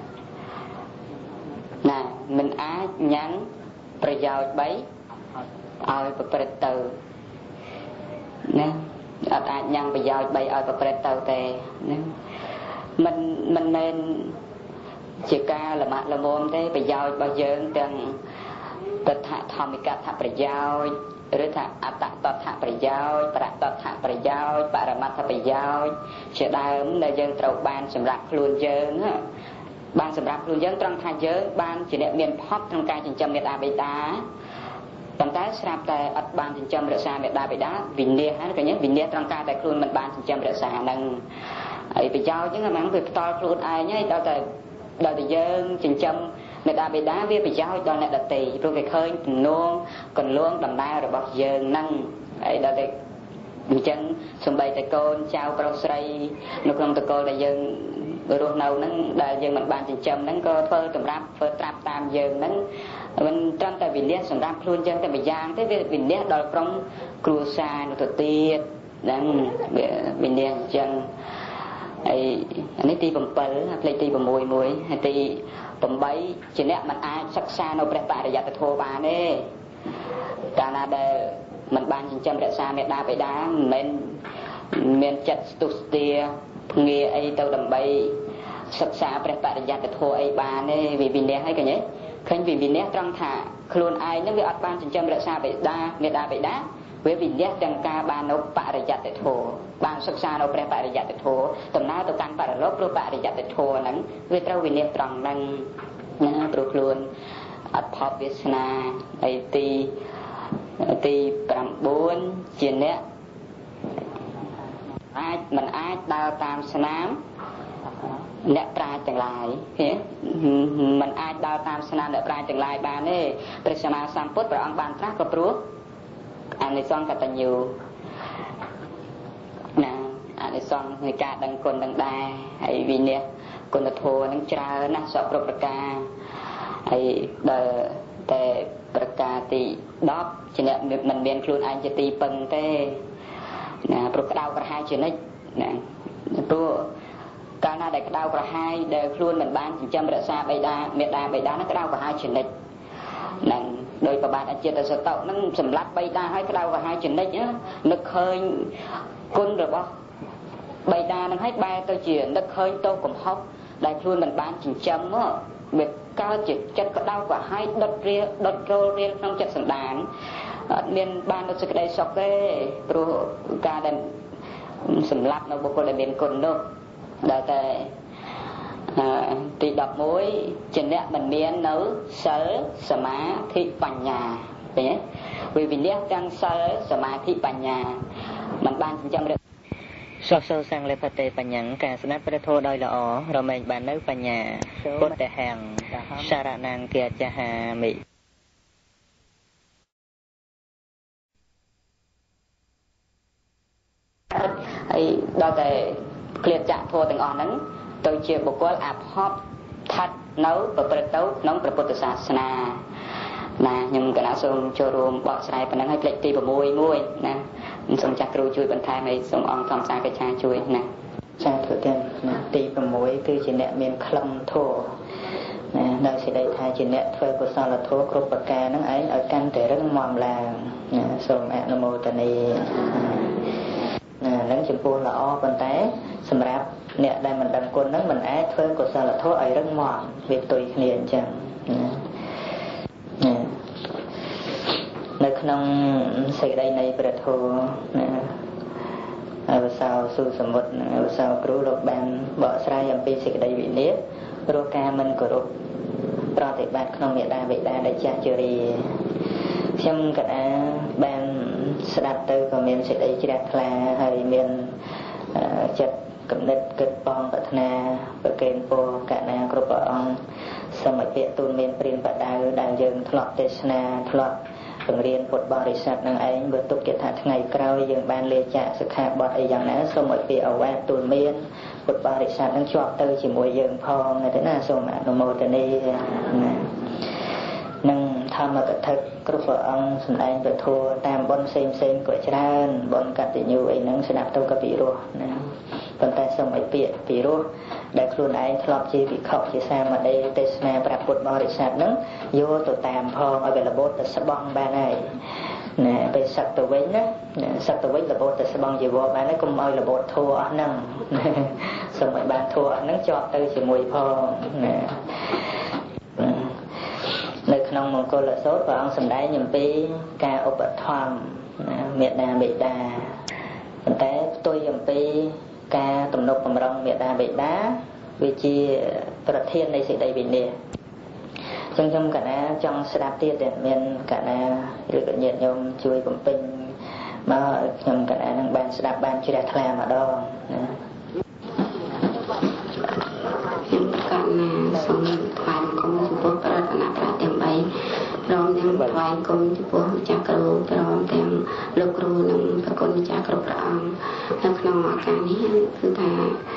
ណាមិនអាចញ៉ាំងប្រយោជន៍3ឲ្យប្រព្រឹត្តទៅណាអត់អាចញ៉ាំងប្រយោជន៍3ឲ្យប្រព្រឹត្តទៅទេណាមិនមែនជាការលមាក់លមមទេប្រយោជន៍របស់យើងទាំងតថធម្មិកថាប្រយោជន៍ឬថាអត្តតថប្រយោជន៍ប្រតថប្រយោជន៍បរមត្ថប្រយោជន៍ជាដើមដែលយើងត្រូវបានសម្រាប់ខ្លួនយើងបានសម្រាប់ខ្លួនយើងត្រង់ថាយើងបានជាអ្នកមានផុតក្នុងការចិញ្ចឹមមេត្តាបិតាប៉ុន្តែស្រាប់តែអត់បានចិញ្ចឹមរក្សាមេត្តាបិតាវិនាសហ្នឹងឃើញទេវិនាសត្រង់ការដែលខ្លួនមិនបានចិញ្ចឹមរក្សាហ្នឹងហើយប្រយោជន៍ហ្នឹងអាហ្នឹងវាផ្ទាល់ខ្លួនឯងហើយដល់តែយើងចិញ្ចឹមមេត្តាបិតាវាប្រយោជន៍ដល់អ្នកដទៃព្រោះគេឃើញទំនងកន្លងដំណើររបស់យើងហ្នឹងហើយដល់តែអញ្ចឹងសំបីតែកូនចៅប្រុសស្រីនៅក្នុងតកូលដែលយើងរស់នៅហ្នឹងដែលយើងមិនបានចិញ្ចឹមហ្នឹងក៏ធ្វើត្រាប់តាមយើងហ្នឹងមិនត្រឹមតែវិនិច្ឆ័យសម្រាប់ខ្លួនយើងតែម្យ៉ាងទេវាវិនិច្ឆ័យដល់ក្រុមគ្រួសារនោះទៅទៀតហ្នឹងវិនិច្ឆ័យអញ្ចឹងហើយនេះទី7ផ្លេចទី6មួយហើយទី8ជាអ្នកមិនអាចសិក្សានៅព្រះបរិយត្តិធម៌បានទេកាលណាដែលមិនបានចិញ្ចឹមរក្សាមេត្តាបិតាមិនមែនមានចិត្តស្ទុះស្ទាភ្ងាអីទៅដើម្បីសិក្សាព្រះបរិយត្តិធម៌អីបានទេវាវិនិច្ឆ័យហើយឃើញទេឃើញវាវិនិច្ឆ័យត្រង់ថាខ្លួនឯងនឹងវាអត់បានចិញ្ចឹមរក្សាបិតាមេត្តាបិតាវាវិនិច្ឆ័យទាំងការបាននៅបរិយត្តិធម៌បានសិក្សានៅព្រះបរិយត្តិធម៌ដំណើរទៅកាន់បរលោកព្រោះបរិយត្តិធម៌ហ្នឹងវាត្រូវវិនិច្ឆ័យត្រង់ហ្នឹងណាព្រោះខ្លួនអត់ផប់វាសនាហើយទី9ជាអ្នកមិនអាចដើរតាមស្នាមអ្នកប្រាជ្ញទាំងឡាយមិនអាចដើរតាមស្នាមអ្នកប្រាជ្ញទាំងឡាយបានទេព្រះសម្មាសម្ពុទ្ធព្រះអង្គបានត្រាស់ក៏ព្រោះអានិសង្សកតញ្ញូណាអានិសង្សនៃការដឹងគុណដឹងដែរហើយវិនិច្ឆ័យគុណធម៌នឹងច្រើនណាស់សពគ្រប់ប្រការហើយដល់តែប្រការទី10ជាអ្នកមិនមានខ្លួនឯងជាទីពឹងទេណាព្រោះក្តៅក្រហាយជានិច្ចណាព្រោះកាលណាដែលក្តៅក្រហាយដែលខ្លួនមិនបានចិញ្ចឹមរក្សាបិតាមេត្តាបិតានឹងក្តៅក្រហាយជានិច្ចហ្នឹងដោយប្របាទអចិត្តសតោនឹងសម្រាប់បិតាឲ្យក្តៅក្រហាយជានិច្ចនឹកឃើញគុណរបស់បិតានឹងឲ្យបែរទៅជានឹកឃើញទោសកំហុសដែលខ្លួនមិនបានចិញ្ចឹមវាកើតជាចិត្តក្តៅក្រហាយដុតរលរៀលក្នុងចិត្តសន្តានអត់មានបាននូវសេចក្តីសុខទេព្រោះការដែលសម្លាប់នៅបុគ្គលដែលមានគុណនោះដល់តែទី11ជាអ្នកមិនមាននៅសិលសមាធិបញ្ញាឃើញទេវាវិនិច្ឆ័យទាំងសិលសមាធិបញ្ញាមិនបានចិញ្ចឹមសោះសូសាំងលេបតេបញ្ញាការស្ដាប់ព្រះធម៌ដោយល្អរមែងបាននៅបញ្ញាពុទ្ធហាំងសារណង្គាចហាមិហើយដល់តែឃ្លាតចាក់ធម៌ទាំងអស់ហ្នឹងទៅជាបុគ្គលអភ័ព្វឋិតនៅប្រព្រឹត្តទៅក្នុងព្រះពុទ្ធសាសនាណាខ្ញុំកណាសូមចូលរួមបកស្រាយប៉ុណ្ណឹងឲ្យផ្លេចទី6មួយណាសូមចាស់គ្រូជួយបន្ថែមឲ្យសូមអង្គធម្មសាកិច្ឆាជួយណាចា៎ព្រោះទាំងទី6គឺជាអ្នកមានក្លឹមធម៌ណានៅសេចក្តីថាជាអ្នកធ្វើកុសលធម៌គ្រប់ប្រការហ្នឹងឯងឲ្យកាន់តែរឹងមាំឡើងណាសូមអនុមោទនាហ្នឹងចំពោះល្អប៉ុន្តែសម្រាប់អ្នកដែលមិនដឹងគុណហ្នឹងមិនអាចធ្វើកុសលធម៌ឲ្យរឹងមាំវាផ្ទុយគ្នាអញ្ចឹងនៅក្នុងសេចក្តីនៃព្រះធម៌ណាវសោសុសមុទ្រវសោគ្រូលោកបានបកស្រាយអំពីសេចក្តីវិនិច្ឆ័យព្រោះការមិនគោរពប្រតិបត្តិក្នុងមេដាបេដាដែលចាស់ជរាខ្ញុំកណាបានស្ដាប់ទៅក៏មានសេចក្តីជ្រះថ្លាហើយមានចិត្តកំណត់គិតបងប្រាថ្នាប្រកេនពរកណាគ្រប់ព្រះអង្គសូមឲ្យពាក្យទូលមានព្រានបដៅដែលយើងធ្លាប់ទេសនាធ្លាប់បង្រៀនពុទ្ធបរិស័ទនឹងឯងបើទុកគេថាថ្ងៃក្រោយយើងបានលាចាកសិក្ខាបទអីយ៉ាងណាសូមឲ្យពាក្យអវាទទូលមានពុទ្ធបរិស័ទនឹងជាប់ទៅជាមួយយើងផងទៅណាសូមអនុមោទនាណានឹងធម្មកថាគ្រប់ព្រះអង្គសម្ដែងពធតាមបុណ្យផ្សេងក៏ច្រើនបុណ្យកតញ្ញូអីហ្នឹងស្ដាប់ទៅក៏ពិរោះណាប៉ុន្តែសូមឲ្យពាក្យពិរោះដែលខ្លួនឯងធ្លាប់ជាវិខជាសាមណេរទេសនាប្រាប់ពុទ្ធបរិស័ទហ្នឹងយកទៅតាមផងឲ្យវារបូតទៅស្បង់បានហើយណាពេលសឹកទៅវិញណាសឹកទៅវិញរបូតទៅស្បង់ជីវរបានហើយកុំឲ្យរបូតធัวអស់ហ្នឹងសូមឲ្យបានធัวអស់ហ្នឹងជាប់ទៅជាមួយផងណានៅក្នុងមង្គលសូត្រព្រះអង្គសម្ដែងអំពីការឧបត្ថម្ភមេដាបេតាប៉ុន្តែផ្ទុយអំពីការទំនុកបំរុងមេដាបេតាវាជាប្រធាននៃសេចក្តីវិន័យអញ្ចឹងខ្ញុំកណាចង់ស្ដាប់ទៀតមានកណាឬក៏ញាតិញោមជួយបំពេញមកខ្ញុំកណានឹងបានស្ដាប់បានជ្រះថ្លាម្ដងណាខ្ញុំកណាសូមថ្លែងគុំចំពោះប្រាថ្នាប្រាទាំង3ព្រមទាំងថ្លែងគុំចំពោះម្ចាស់គ្រូព្រមទាំងលោកគ្រូនិងប្រគុណម្ចាស់គ្រប់ព្រះអង្គនៅក្នុងឱកាសនេះគឺថា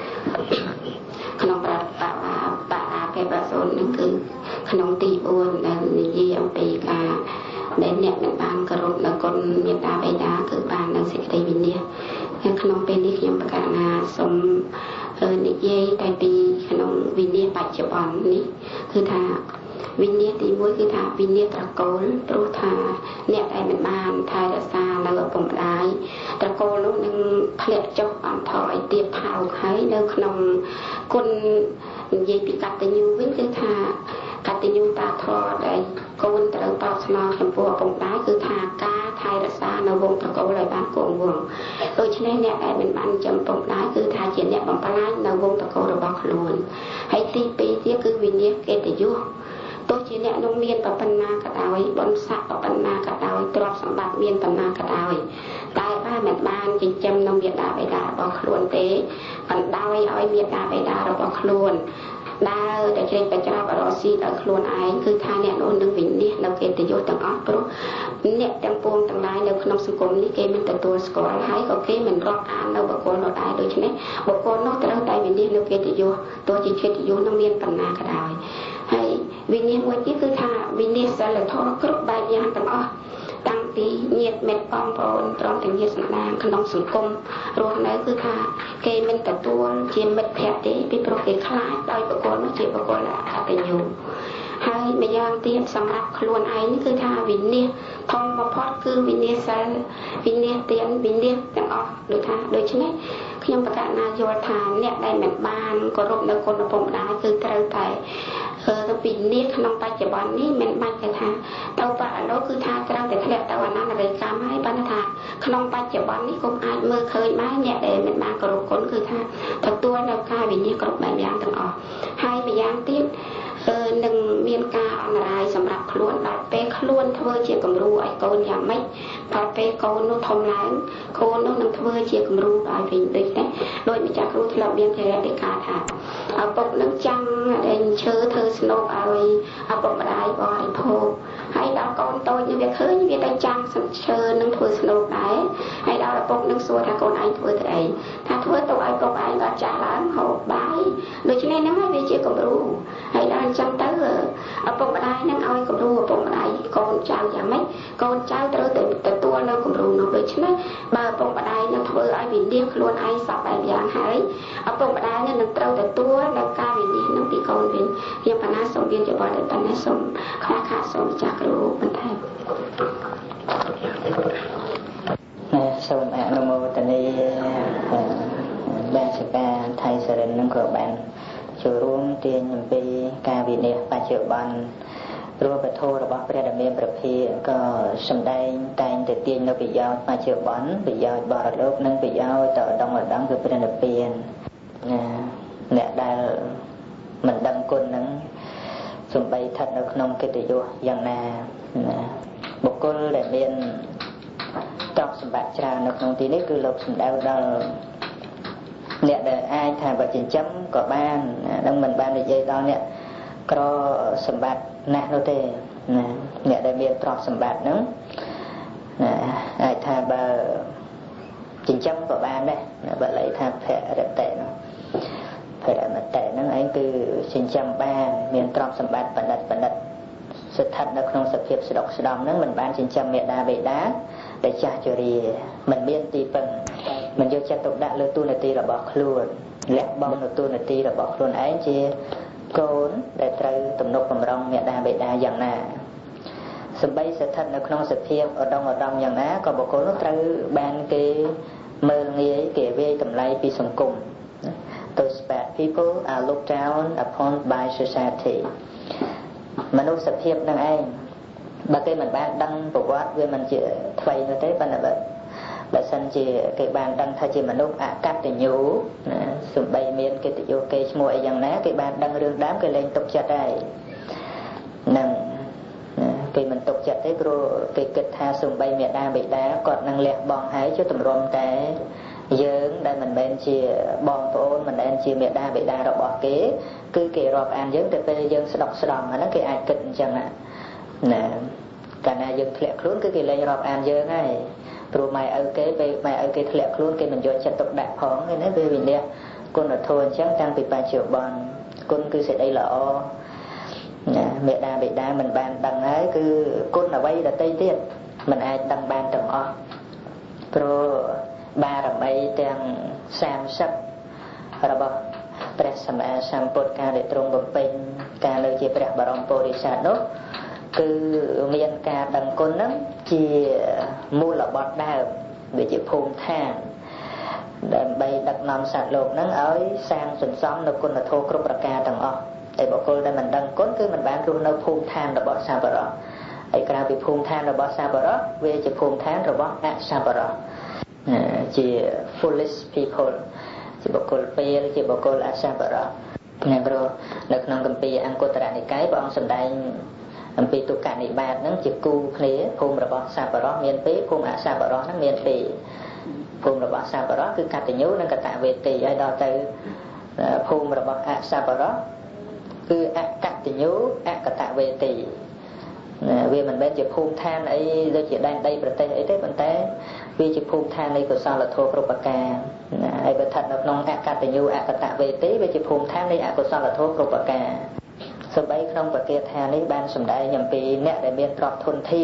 ក្នុងប្រាអាកេប្រសូននឹងគឺក្នុងទី4ដែលនិយាយអំពីការដែលអ្នកមិនបានគោរពនៅគុណមេត្តាបិតាគឺបាននៅសេចក្តីវិន័យហើយក្នុងពេលនេះខ្ញុំប្រកាសថាសូមនិយាយតែពីក្នុងវិន័យបច្ចុប្បន្ននេះគឺថាវិន័យទី1គឺថាវិន័យត្រកូលព្រោះថាអ្នកដែលមិនបានថែរក្សានៅឪពុកម្ដាយត្រកូលនោះនឹងធ្លាក់ចុះអន្តរឲ្យទៀតថោកហើយនៅក្នុងគុណនិយាយពីកតញ្ញូវិញគឺថាកតញ្ញូតាធម៌ដែលកូនត្រូវតបស្នងចំពោះឪពុកម្ដាយគឺថាការថែរក្សានៅវងត្រកូលឲ្យបានគង់វង្សដូច្នេះអ្នកដែលមិនបានចំពោះម្ដាយគឺថាជាអ្នកបំផ្លាញនៅវងត្រកូលរបស់ខ្លួនហើយទី2ទៀតគឺវិន័យកិត្តិយសទោះជាអ្នកនោះមានប៉ុណ្ណាក៏ដោយបុណ្យស័ក្តិប៉ុណ្ណាក៏ដោយទ្រព្យសម្បត្តិមានប៉ុណ្ណាក៏ដោយតែបើមិនបានចិញ្ចឹមនៅមេត្តាបិតារបស់ខ្លួនទេបណ្ដោយឲ្យមេត្តាបិតារបស់ខ្លួនដើរតែជ្រែកតែច្រាបរកស៊ីដល់ខ្លួនឯងគឺថាអ្នកនោះនឹងវិនិច្ឆ័យនៅកិត្តិយសទាំងអស់ព្រោះអ្នកទាំងពួងទាំងឡាយនៅក្នុងសង្គមនេះគេមិនទទួលស្គាល់ហើយក៏គេមិនរាប់អាននៅបុគ្គលនោះដែរដូច្នេះបុគ្គលនោះត្រូវតែវិនិច្ឆ័យនៅកិត្តិយសទោះជាកិត្តិយសនឹងមានប៉ុណ្ណាក៏ដោយហើយវិនិច្ឆ័យមួយទៀតគឺថាវិនិច្ឆ័យសិលធម៌គ្រប់បែបយ៉ាងទាំងអស់តាំងពីញាតិមិត្តបងប្អូនព្រមទាំងញាតិសន្តានក្នុងសង្គមរស់នៅគឺថាគេមិនទទួលជាមិត្តភក្តិទេពីព្រោះគេខ្លាចដោយបុគ្គលនោះជាបុគ្គលអកតញ្ញូហើយម្យ៉ាងទៀតសម្រាប់ខ្លួនឯងគឺថាវិនិច្ឆ័យធំបំផុតគឺវិនិច្ឆ័យសិលវិនិច្ឆ័យទានវិនិច្ឆ័យទាំងអស់ដូចថាដូច្នេះខ្ញុំប្រកាសណាយល់ថាអ្នកដែលមិនបានគោរពនៅគុណឪពុកម្ដាយគឺត្រូវតែទៅពីនេះក្នុងបច្ចុប្បន្ននេះមិនបាច់ថាទៅបរិលោគឺថាត្រូវតែធ្លាក់ទៅអនន្តរិយកម្មហើយប៉ុន្តែថាក្នុងបច្ចុប្បន្ននេះគុំអាចមើលឃើញបានអ្នកដែលមិនបានគោរពគុណគឺថាទទួលនៅការវិនិច្ឆ័យគ្រប់បែបយ៉ាងទាំងអស់ហើយម្យ៉ាងទៀតនឹងមានការអន្តរាយសម្រាប់ខ្លួនដល់ពេលខ្លួនធ្វើជាគំរូឲ្យកូនយ៉ាងម៉េចដល់ពេលកូននោះធំឡើងកូននោះនឹងធ្វើជាគំរូដល់វិញដូចនេះដោយ ម្ចាស់គ្រូធ្លាប់មានធរៈដីកាថាឪពុកនឹងចាំតែឈើធ្វើស្នូកឲ្យឪពុកម្ដាយបរិភោគហើយដល់កូនតូចនេះវាឃើញវាតែចាំឈើនឹងធ្វើស្នូកដែរហើយដល់ឪពុកនឹងសួរថាកូនឯងធ្វើទៅអីថាធ្វើទៅឲ្យពុកឯងដល់ចាស់ឡើងហូបបាយដូច្នេះហ្នឹងហើយវាជាគំរូហើយដល់អញ្ចឹងទៅឪពុកម្ដាយនឹងឲ្យគំរូឪពុកម្ដាយកូនចៅយ៉ាងម៉េចកូនចៅត្រូវតែទទួលនៅគំរូនោះដូច្នេះបើឪពុកម្ដាយនឹងធ្វើឲ្យវិនិច្ឆ័យខ្លួនឯងសពបែបយ៉ាងហើយឪពុកម្ដាយនឹងត្រូវទទួលនៅការវិនិច្ឆ័យនឹងពីកូនវិញខ្ញុំបណ្ណាសូមមានយោបល់ដល់បណ្ណាសូមខ្វះខាតសូមចាស់គ្រូបន្ថែមសូមអនុមោទនាបាសិកាថៃសរិននឹងក៏បានចូលរួមទាញអំពីការវិនិច្ឆ័យបច្ចុប្បន្នព្រោះពធរបស់ព្រះដែលមានព្រះភិក៏សម្ដែងតែងតែទាញនៅប្រយោជន៍មកជាបន់ប្រយោជន៍បរលោកនិងប្រយោជន៍ទៅដងម្ដងគឺព្រះនិព្វានអ្នកដែលមិនដឹងគុណនឹងសំបីស្ថិតនៅក្នុងកិត្តិយសយ៉ាងណាបុគ្គលដែលមានទ្រព្យសម្បត្តិច្រើននៅក្នុងទីនេះគឺលោកសំដៅដល់អ្នកដែលអាចថាបើចិញ្ចឹមក៏បាននឹងមិនបាននិយាយដល់អ្នកក្រសម្បត្តិណាស់នោះទេអ្នកដែលមានទ្រព្យសម្បត្តិហ្នឹងអាចថាបើចិញ្ចឹមក៏បានដែរបើឡៃថាភរតេនោះភរមតេហ្នឹងឯងគឺចិញ្ចឹមបានមានទ្រព្យសម្បត្តិបណ្ឌិតស្ថិតនៅក្នុងសភាពស្ដុកស្ដំហ្នឹងមិនបានចិញ្ចឹមមេដាបេដាដែលចាស់ជរាមិនមានទីពឹងមិនយកចិត្តទុកដាក់លើទូនាទីរបស់ខ្លួនលះបង់នៅទូនាទីរបស់ខ្លួនឯងជាកូនដែលត្រូវទំនុកបំរុងមេដាបេដាយ៉ាងណាសម្បីស្ថិតនៅក្នុងសភាពឧត្តមយ៉ាងណាក៏បុគ្គលនោះត្រូវបានគេមើលងាយគេវាយតម្លៃពីសង្គមThose bad people are looked down upon by society មនុស្សសភាពនឹងឯងបើគេមិនបានដឹងប្រវត្តិវាមិនជាថ្មីនោះទេប៉ុន្តែបើសិនជាគេបានដឹងថាជាមនុស្សអកតញ្ញូណាសំបីមានកិត្តិយសគេឈ្មោះអីយ៉ាងណាគេបានដឹងរឿងដើមគេលែងទុកចិត្តហើយនឹងគេមិនទុកចិត្តទេព្រោះគេគិតថាសំបីមេដាបេដាគាត់នឹងលះបង់ហើយជាទម្រាំតែយើងដែលមិនមែនជាបងប្អូនមិនមែនជាមេដាបេដារបស់គេគឺគេរាប់អានយើងទៅពេលយើងស្ដុកស្ដំអាហ្នឹងគេអាចគិតអញ្ចឹងណាកាលណាយើងធ្លាក់ខ្លួនគឺគេលែងរាប់អានយើងហើយព្រោះម៉ែឪគេពេលម៉ែឪគេធ្លាក់ខ្លួនគេមិនយកចិត្តទុកដាក់ផងទេណាវាវិន័យគុណធម៌អញ្ចឹងតាំងពីបច្ចុប្បន្នគុណគឺសេចក្តីល្អណាមេដាបេដាមិនបានដឹងហើយគឺគុណអ្វីដទៃទៀតមិនអាចដឹងបានទាំងអស់ព្រោះបារមីទាំង30របស់ព្រះសម្មាសម្ពុទ្ធកាលដែលទ្រង់បំពេញការលើជាព្រះបរមពុរិស័ទនោះគឺមានការដឹងគុណហ្នឹងជាមូលបទដើមវាជាភូមិឋានដើម្បីដឹកនាំសត្វលោកហ្នឹងឲ្យសាងសន្សំនៅគុណធម៌គ្រប់ប្រការទាំងអស់តែបុគ្គលដែលមិនដឹងគុណគឺមិនបានរស់នៅភូមិឋានរបស់សប្បុរសហើយក្រៅពីភូមិឋានរបស់សប្បុរសវាជាភូមិឋានរបស់អសប្បុរសជា foolish people ជាបុគ្គលពេលជាបុគ្គលអសប្បុរសណាព្រោះនៅក្នុងគម្ពីរអង្គតរនិកាយព្រះអង្គសម្ដែងអំពីទុក្ខនិបាតហ្នឹងជាគូគ្នាភូមិរបស់សប្បុរសមានពីរភូមិអសប្បុរសហ្នឹងមានពីរភូមិរបស់សប្បុរសគឺកតញ្ញូនិងកតវេទីហើយដល់ទៅភូមិរបស់អសប្បុរសគឺអកតញ្ញូអកតវេទីវាមិនមែនជាភូមិឋានអីដូចជាដែនដីប្រទេសអីទេប៉ុន្តែវាជាភូមិឋាននៃកុសលធម៌គ្រប់ប្រការហើយបើស្ថិតនៅក្នុងអកតញ្ញូអកតវេទីវាជាភូមិឋាននៃអកុសលធម៌គ្រប់ប្រការសូម្បីក្នុងបកាថានេះបានសម្ដែងអំពីអ្នកដែលមានទ្រព្យធនធា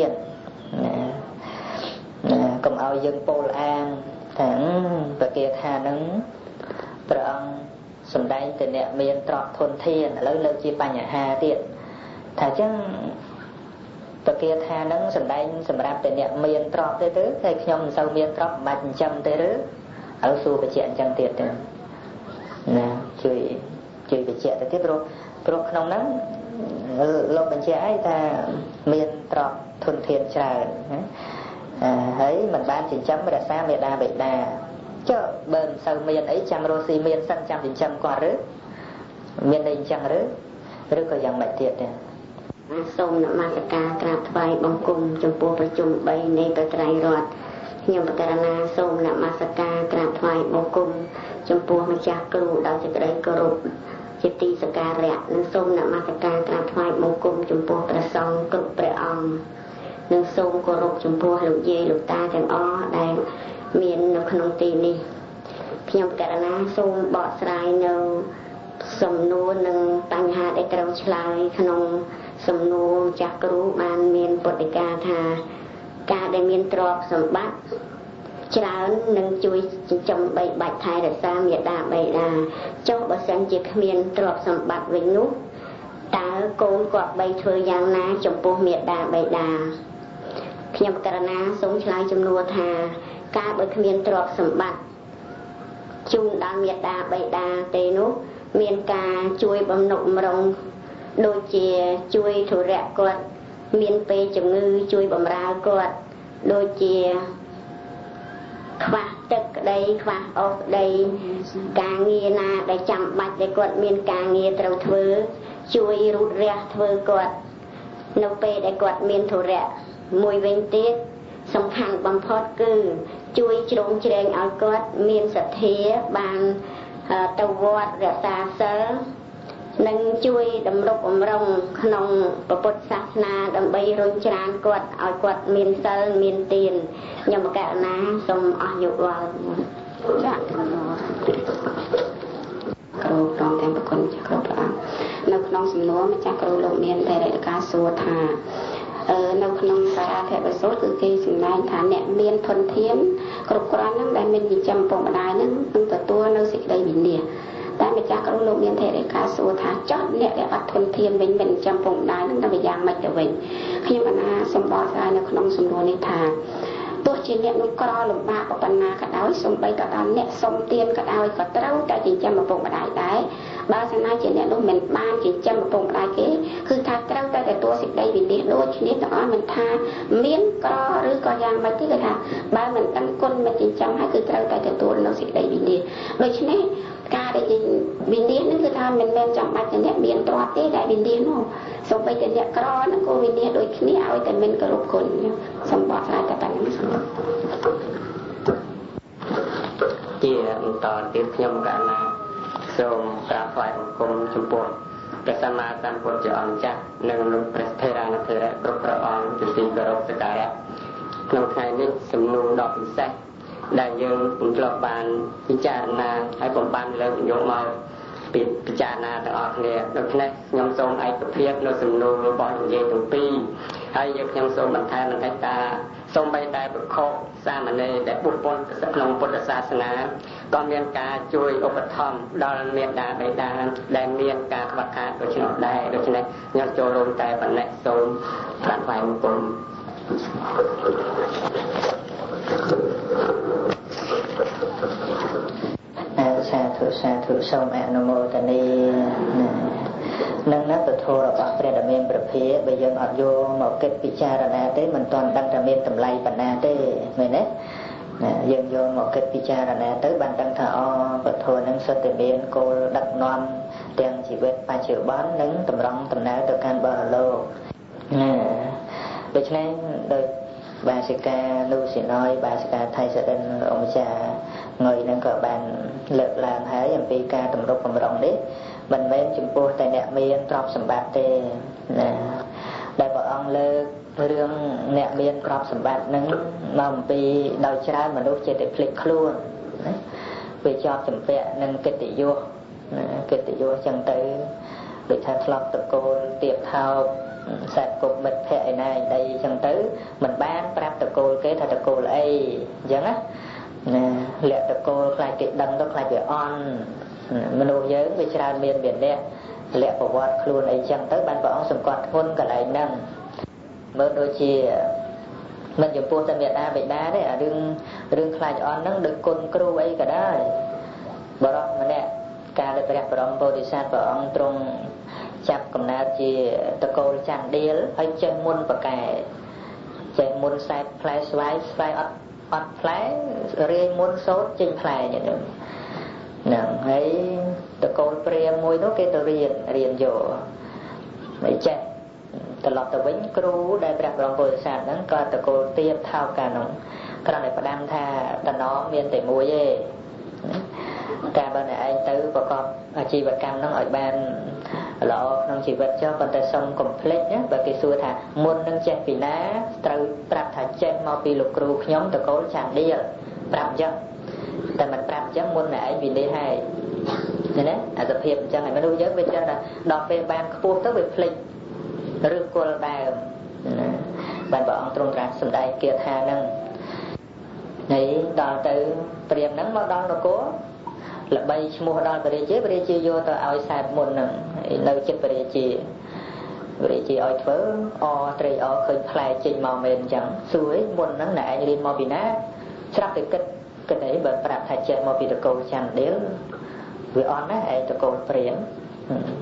នកុំឲ្យយើងពោលអាងថាបកាថានឹងព្រះអង្គសម្ដែងទៅអ្នកមានទ្រព្យធនធានឥឡូវលើកជាបញ្ហាទៀតថាអញ្ចឹងបកាថានឹងសម្ដែងសម្រាប់តែអ្នកមានទ្រព្យទេទៅតែខ្ញុំមិនសូវមានទ្រព្យមិនបាច់ចិញ្ចឹមទេឬឲ្យសួរបញ្ជាក់អញ្ចឹងទៀតទៅណាជួយបញ្ជាក់ទៅទៀតព្រោះក្នុងហ្នឹងលោកបញ្ជាក់ឲ្យថាមានទ្រព្យធនធានច្រើនហើយមិនបានចិញ្ចឹមរក្សាមេដាបេដាចុះបើមិនសូវមានអីចាំរស់ស៊ីមានសិនចាំចិញ្ចឹមគាត់ឬមានអីអញ្ចឹងឬក៏យ៉ាងម៉េចទៀតទេសូមនមស្ការក្រាបថ្វាយបង្គំចំពោះប្រជុំ3នៃព្រះត្រៃរតន៍ខ្ញុំបកករណាសូមនមស្ការក្រាបថ្វាយបង្គំចំពោះម្ចាស់គ្រូដោយសេចក្តីគោរពជាទីសក្ការៈនិងសូមនមស្ការក្រាបថ្វាយបង្គំចំពោះព្រះសង្ឃគ្រប់ព្រះអង្គនិងសូមគោរពចំពោះលោកយាយលោកតាទាំងអស់ដែលមាននៅក្នុងទីនេះខ្ញុំករណាសូមបកស្រាយនៅសំណួរនិងបញ្ហាដែលត្រូវឆ្លើយក្នុងសំណួរចាស់គ្រូបានមានពុទ្ធិកាថាការដែលមានទ្រព្យសម្បត្តិច្រើននឹងជួយចិញ្ចឹមបីបាច់ថែរក្សាមាតាបិតាចុះបើសិនជាគ្មានទ្រព្យសម្បត្តិវិញនោះតើកូនគាត់បីធ្វើយ៉ាងណាចំពោះមាតាបិតាខ្ញុំករណាសូមឆ្លើយចំនួនថាការបើគ្មានទ្រព្យសម្បត្តិជូនដល់មាតាបិតាទេនោះមានការជួយបំណុកបំរុង đôi chia chui thủ rạ quạt miên pe chồng ngư chui bầm ra quạt đôi chia khoa tức đây khoa ốc đây ca nghe na để chăm bạch để quạt miên ca nghe trâu thưa chui rút ra thưa quạt nấu pe để quạt miên thủ rạ mùi vinh tiết song khăn bầm phốt cư chui trống chèn ao quạt miên sạch thía bàn tàu vọt rạ xa sớ nâng chui đầm rục rồng nòng bột sạch na đầm bay rôn tràn quạt ao quạt miên sơ miên tiền nhưng mà cả ná xong ở nhục vào chắc câu trong tem bậc con chắc câu đó nó không sầm núa mà chắc câu lộ miên tại đại ca xua thà nó không xa theo số từ kiaสิ่งnày thà nẹt miên thuần thiến câu đó nó đại miên gì chăm bông đài nó từ tua nó sẽ đây bị nèแต่ไม่จากรู้ลมเรียนเทศกาสูธาจอดเนี่ยแต่อัดทนเทียนเป็นจำปงได้นั่นเป็นอย่างไม่จะเว้นขยมันอาสมบัติอะไรในขนมสมบูรณ์นิทานตัวจีเนี่ยนุกรอหลุมบาปปัญญากระดาวสมไปกระดานเนี่ยสมเตียนกระดาวกระเต้าแต่จีจำมาปงมาได้บาสนาจีเนี่ยนุเหม็นบ้านจีจำมาปงมาได้เก๋คือทาเต้าแต่ตัวสิบได้วินเดียโดยชนิดต่างๆมันทาเมียนกรอหรือกอยางมาที่กระดาบ้านมันตั้งก้นมันจีจำให้คือเต้าแต่ตัวเราสิบได้วินเดียโดยชนิดการได้ยินวินเดียนั่นคือทำเป็นแมนจังหวัดเนี่ยเบียนตัวเต้ได้วินเดียโน่ส่งไปแต่เนี่ยกรอนั่นก็วินเดียโดยนี้เอาแต่เป็นกระลุกคนเนี่ยสมบัติอะไรแต่ปัญหาជាបន្តទៀតខ្ញុំកណាសូមក្រាបថ្វាយបង្គំចំពោះព្រះសម្មាសម្ពុទ្ធជាអង្គចាស់និងលោកព្រះថេរានុថេរៈគ្រប់ព្រះអង្គជាទីគោរពសក្ការៈក្នុងថ្ងៃនេះសំណួរដ៏ពិសេសដែលយើងមិនធ្លាប់បានពិចារណាហើយពុំបានលើកយកមកពិចារណាទាំងអស់គ្នាដូច្នេះខ្ញុំសូមឯកភាពនៅសំណួររបស់និយាយទាំងពីរហើយយើងខ្ញុំសូមបន្ថែមនឹងឯតាសូមបីតែប្រខុសសាមណេរដែលពុទ្ធពន្ធក្នុងពុទ្ធសាសនាក៏មានការជួយឧបត្ថម្ភដល់មេត្តាបិតាដែលមានការខ្វះខាតដូច្នោះដែរដូច្នេះខ្ញុំចូលរួមតែប៉ុណ្ណេះសូមក្រាបថ្វាយបង្គំសាធុសូមអនុមោទនានឹងពធរបស់ព្រះដ៏មានព្រះភិយបើយើងអត់យកមកគិតពិចារណាទេមិនទាន់ដឹងថាមានតម្លៃប៉ុណ្ណាទេមែនទេយើងយកមកគិតពិចារណាទៅបានដឹងថាពធនឹងសុទ្ធតែមានគោលដឹកនាំទាំងជីវិតបច្ចុប្បន្ននិងតម្រង់ដំណើរទៅកាន់បរលោកដូច្នេះដោយបាសិកានុសិណយបាសិកាថៃសរិនអម្ចាងុយនឹងក៏បានលើកឡើងហើយអំពីការតម្រុកបំរុងនេះមិនមែនចំពោះតែអ្នកមានទ្រព្យសម្បត្តិទេណាដែលព្រះអង្គលើករឿងអ្នកមានទ្រព្យសម្បត្តិនឹងមកអំពីដោយច្រើនមនុស្សចេះតែភ្លេចខ្លួនណាវាជាប់ចម្ពាក់នឹងកិត្តិយសកិត្តិយសចឹងទៅដូចថាធ្លាប់តកូលទៀបថោកសាច់គុកមិត្តភ័ក្តិឯណាឯដីចឹងទៅមិនបានប្រាប់តកូលគេថាតកូលអីអញ្ចឹងណាលាក់តកូលខ្លាចគេដឹងទៅខ្លាចវាអន់មនុស្សយើងវាច្រើនមានអ្នកលាក់ប្រវត្តិខ្លួនអីចឹងទៅបានព្រះអង្គសង្កត់ធ្ងន់កន្លែងហ្នឹងមើលដូចជាមិនចំពោះតែមេត្តាបិតាទេអារឿងខ្លាចអន់ហ្នឹងដូចគុណគ្រូអីក៏ដែរបរិសម្នាក់កាលដែលព្រះបរមពោធិសត្វព្រះអង្គទ្រង់ចាប់កំណើតជាតកូលចន្ទដៀលហើយចេះមុនប្រកែចេះមុនខ្សែផ្លែស្វាយអត់ផ្លែរាយមុនសូត្រចេញផ្លែយ៉ាងហ្នឹងហើយតកូលព្រាមមួយនោះគេទៅរៀនយកមិនចេះត្រឡប់ទៅវិញគ្រូដែលព្រះបរមពុទ្ធសាសនាហ្នឹងក៏តកូលទៀបថោកកាលនោះគ្រាន់តែផ្ដាំថាតំណមានតែមួយទេការបើអ្នកឯងទៅប្រកបអាជីវកម្មហ្នឹងឲ្យបានល្អក្នុងជីវិតចុះប៉ុន្តែសុំកុំភ្លេចណាបើគេសួរថាមុននឹងចេះពីណាត្រូវប្រាប់ថាចេះមកពីលោកគ្រូខ្ញុំតកូលចន្ទដៀលប្រាប់អញ្ចឹងតែមិនប្រាប់អញ្ចឹងមុនអ្នកឯងវិនិច្ឆ័យហើយណាអាសភាពអញ្ចឹងហើយមនុស្សយើងវាចេះថាដល់ពេលបានខ្ពស់ទៅវាភ្លេចឬគល់ដើមណាបានព្រះអង្គទ្រង់ត្រាស់សម្ដែងគាថាហ្នឹងហើយដល់ទៅព្រាមហ្នឹងមកដល់នគរល្បីឈ្មោះដល់ព្រះរាជាយកទៅឲ្យសែបមុនហ្នឹងនៅចិត្តព្រះរាជាឲ្យធ្វើត្រេកអរឃើញផ្លែចេញមកមែនអញ្ចឹងសួរមុនហ្នឹងអ្នកឯងរៀនមកពីណាស្រាប់តែគិតអីបើប្រាប់ថាចេះមកពីតកូលចន្ទដៀលវាអន់ណាឯងតកូលព្រាមអ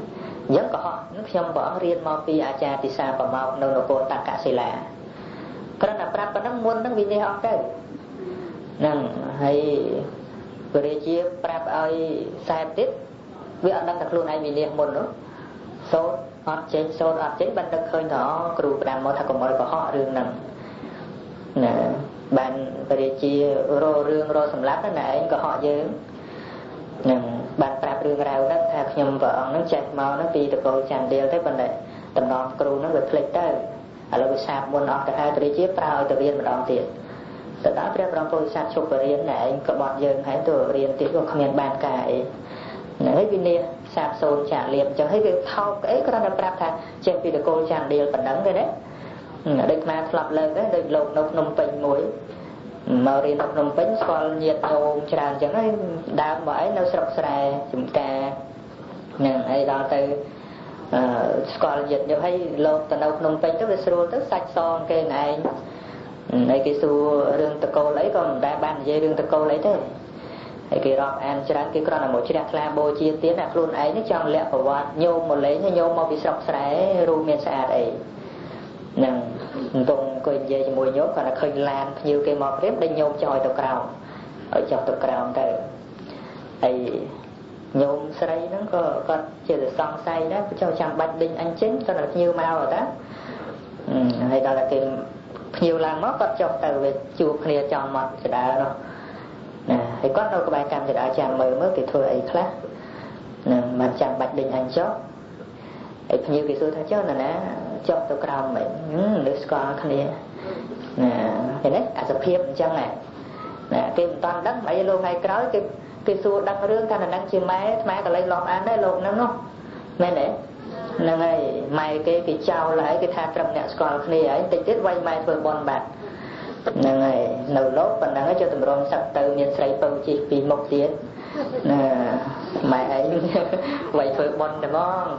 Nhớ có họ nước nhom bỏ riêng mau pi acha ti sa pa mau nô nô cô ta cả xì là cái đó là prap nó muốn nó vì này học đấy nâng hay về chia prap ai sai tít vì anh đang đặt luôn ai vì này muốn đó số ọt chế ban đợt khơi nó kêu đàn mò thằng còn mò có họ riêng nâng nè ban về chia rô sầm lát đó này có họ dữ nâng ban prap riêng rau đó thà nhom vợ nó chạy mau nó đi từ cô chàng đều thấy vấn đề tầm non kêu nó về plek tới à là sạp muốn ọt cả hai về chia prao từ riêng mà đòn tiền từ đó prap rong cô sạp chụp về riêng này có bọn dừng hãy từ riêng tí có comment ban cài nãy bên này sạp sồn trả liệm cho thấy cái thao cái đó là prap thà chạy đi từ cô chàng đều phần đắng rồi đấy đây mà lặp lên đấy đây lột nộp nông bình muối mà riêng nộp nông bình còn nhiệt nhôm tràn chẳng ấy đào bãi nó sọc xài chúng ta nè ấy đó từ còn nhiệt như hay lột từ nộp nông bình tới về sưu tới sạch son cái này cái xu rương từ cô lấy còn đã ban dây rương từ cô lấy thế cái rọp ăn tràn cái con là một chiếc la bôi chia tiến là luôn ấy nó trong lẹ của vợ nhôm một lấy nhôm một bị sọc xài ru miền xa đây nè tùng coi về mùi nhốt còn là khơi lan nhiều cây mọt rếp đây nhôm chòi tàu cào ở chòi tàu cào đây ấy nhôm say nó có chưa được xong say đó cho chàng bạch đinh anh chính cho là nhiều màu rồi đó hay đó là cái nhiều làng móc có chọc từ về chuột kia tròn mọt thì đã rồi nè thì có đâu có bài cam thì đã chàng mời mới thì thôi ấy khác nè mà chàng bạch đinh anh chót ấy nhiều cái số thay chót là nè chót tàu cào mình nước score kia nè thì đấy à sập hiệp chăng này nè cái toàn đất mấy lô hay cối cái xua đăng rương ta là đăng chim máy cái lấy lọt ăn đấy lộn nó không nên đấy là ngày mai cái trao lại cái tha trầm nè còn kia ấy tình tiết quay mai vừa bon bạc là ngày nấu lốt còn đang cho tụi mình sập từ miền Sài Gòn chỉ vì một tiếng nè mai ấy quay vừa bon để mong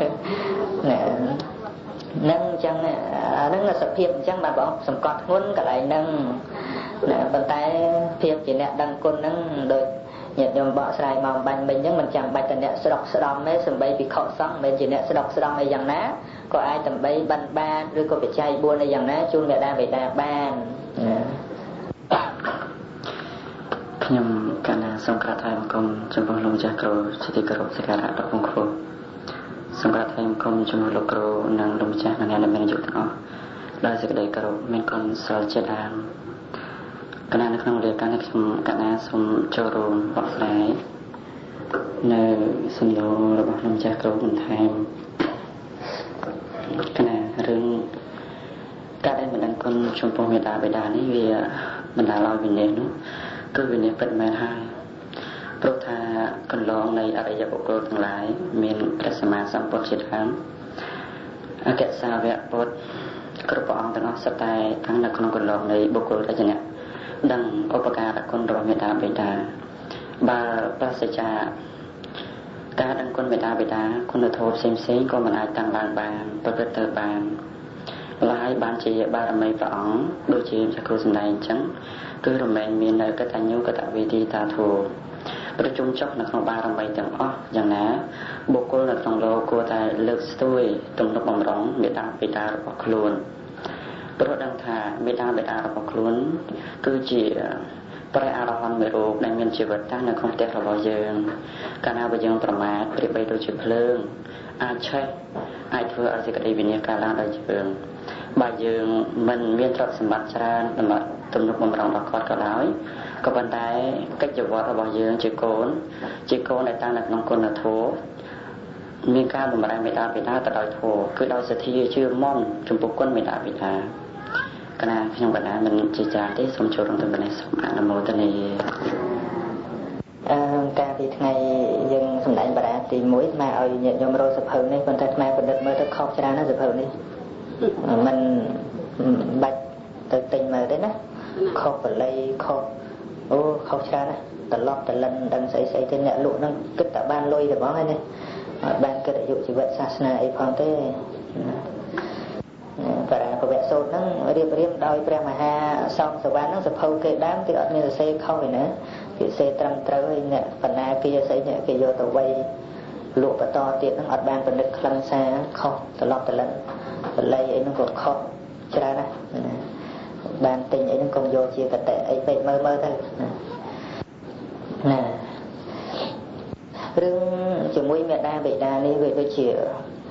nè nâng chăng nè nâng là sập hiệp chăng mà bọn sầm cọt huấn cả lại nâng nè bàn tay hiệp chỉ nè đăng côn nâng đôi nhiệt nhôm bọ sài màu bánh mình nhưng mình chẳng bạch nè sọt mấy sầm bay bị khọ xong mình chỉ nè sọt này dạng ná có ai tầm bay bắn ba rồi có bị chay buôn này dạng ná chun mẹ đa về đa ban nhầm cả na sông cả thay một công trong vòng lông già cầu chỉ thì cầu sẽ cả đọc phong khô sông cả thay một công trong vòng lông cầu nàng lông già nàng làm mình chịu thằng đó sẽ để cầu mình còn sờ chết đam cái này nó không được cái này xong cho rồi bỏ lại nơi xin lỗi là bỏ lông già cầu mình thêm cái này rừng cái đây mình đang con trong phong miền đà bể đà này vì mình đã lo về nền nó cứ về nền vận mềm hai pro tha con lo này ở đây giờ bộ cô từng lái miền cái sâm ma sâm bột chết hắn cái sao vậy bột cái bộ ông từng nói sắp tay thằng là con lo này bộ cô đã chẳng đăng opaka là con rồi miền đà bể đà ba sẽ trả ta đăng con miền đà bể đà con được thô xem con mình ai tăng bàn bàn lái ban chỉ ba là mấy vọng đôi chim cho cô sinh này trắng cứ rồi mình miền nơi cái tài nhiêu cái tạo vị đi ta thùประชุมจบในของบารมีต่างอ๋ออย่างนั้นบุคคลในของโลกแต่เลือกด้วยตรงนับบำร้องเมตตาปิตาរបស់ខ្លួនព្រោះដឹងថាមេត្តាបិតារបស់ខ្លួនគឺជាព្រះអរហន្តមួយរូបដែលមានជីវិតតាំងនៅក្នុងផ្ទះរបស់យើងកាលណាបើយើងប្រមាថប្រៀបបីដូចជាភ្លើងអាចឆេះអាចធ្វើឲ្យសេចក្តីវិនាសកើតឡើងដល់យើងបើយើងមិនមានទ្រព្យសម្បត្តិច្រើនសម្រាប់ទំនុកបំរុងដល់គាត់ក៏ដោយក៏ប៉ុន្តែកិច្ចវត្តរបស់យើងជាកូនដែលតាំងនៅក្នុងគុណធម៌មានការបម្រើមេត្តាបិតាទៅដោយធម៌គឺដោយសទ្ធាជឿមន់ចំពោះគុណមេត្តាបិតាគណៈខ្ញុំកណាមិនជាចាទេសូមចូលក្នុងទំនេរសូមអនុមោទនាកាលពីថ្ងៃយើងសម្ដែងបារាទី1មកឲ្យញាតិញោមរកសភៅនេះប៉ុន្តែខ្មែរបណ្ឌិតមើលទៅខុសច្រើនណាស់សភៅនេះมันបាច់ទៅទិញមើលទេណាខុសបល័យខុសខុសច្រើនណាស់ត្រឡប់តលិនដឹងស្អីទៅអ្នកលក់ហ្នឹងគិតតែបានលុយតែហ្មងហើយនេះអត់បានគិតអាយុជីវិតសាសនាអីផងទេបារាភវៈសូត្រហ្នឹងរៀបដោយព្រះមហាសំសវណ្ណហ្នឹងសភៅគេដើមគេអត់មានសរសេរខុសទេណាគេសរសេរត្រឹមត្រូវហើយអ្នកបណ្ណាគាស្អីអ្នកគេយកទៅវៃ lụa và to tiệt nó ọt ban phần đứt khăn xa khó từ lọt từ lần lấy ấy nó còn khó ra đó ban tình ấy nó còn vô chia cả tệ ấy vậy mơ mơ thôi nè rừng chỉ mũi mẹ đa bị đa đi về đôi chìa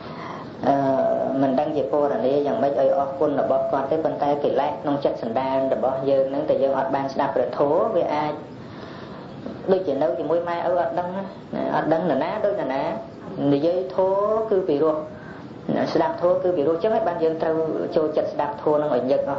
mình đang dẹp cô là đi dạng mấy ở quân là bỏ con tới bàn tay kỹ lại nông chất sẵn đan để bỏ dương nâng từ dương ọt ban đạp rồi thố với ai đôi chỉ nấu thì mũi mai ở ọt đăng là ná đôi là ná người dưới thố cứ bị ruột đạp thố cứ bị ruột chứ mấy ban dương trâu cho chặt đạp thố nó ở nhật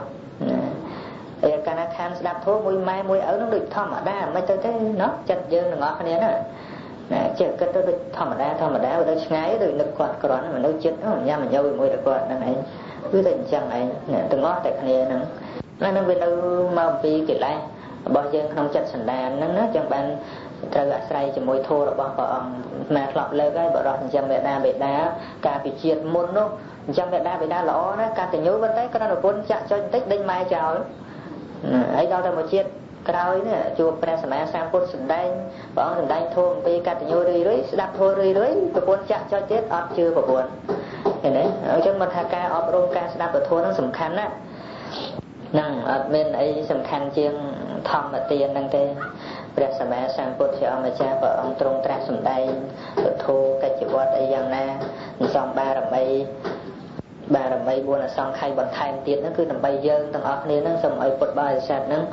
rồi cả na khan đạp thố mũi mai mũi ở nó được thom ở đa mấy tới thế nó chặt dương là ngọt này nè chứ cái đó thầm đá ở đây ngay rồi lực quạt cái đó mà nấu chết nó nha mà nhau mùi được quạt này cứ tình trạng này từng ngót tại cái này nó bên đâu mà bị kỹ lại bao giờ không chặt sẵn đàn nó chẳng bạn trời gạt say cho mùi thô rồi bao bọn mà lọt lơ cái bọn đó chẳng mẹ đa bị đá cả bị triệt môn nó chẳng mẹ đa bị đá lõ đó cả tình nhối bên đấy cái đó là cuốn chặt cho tích đinh mai chào ấy đâu ra một chiết cái đó nè chùa Prasama sang cốt sừng đai bọn sừng đai thô bị cắt nhô đi rưới đạp thô đi rưới tôi cuốn chặt cho chết ọt chưa vào buồn thế đấy ở trong mặt ca ọt rôm ca đạp vào thô nó sầm khăn á năng ọt bên ấy sầm khăn chiêng thom ở tiền năng tê Prasama sang cốt cho ông cha vợ ông trung tra sừng đai thô cái chữ quạt ấy giang na xong ba làm bay buồn là xong khai bằng khai tiền nó cứ làm bay dơn thằng ọt nên nó xong ấy bật bài sạch nó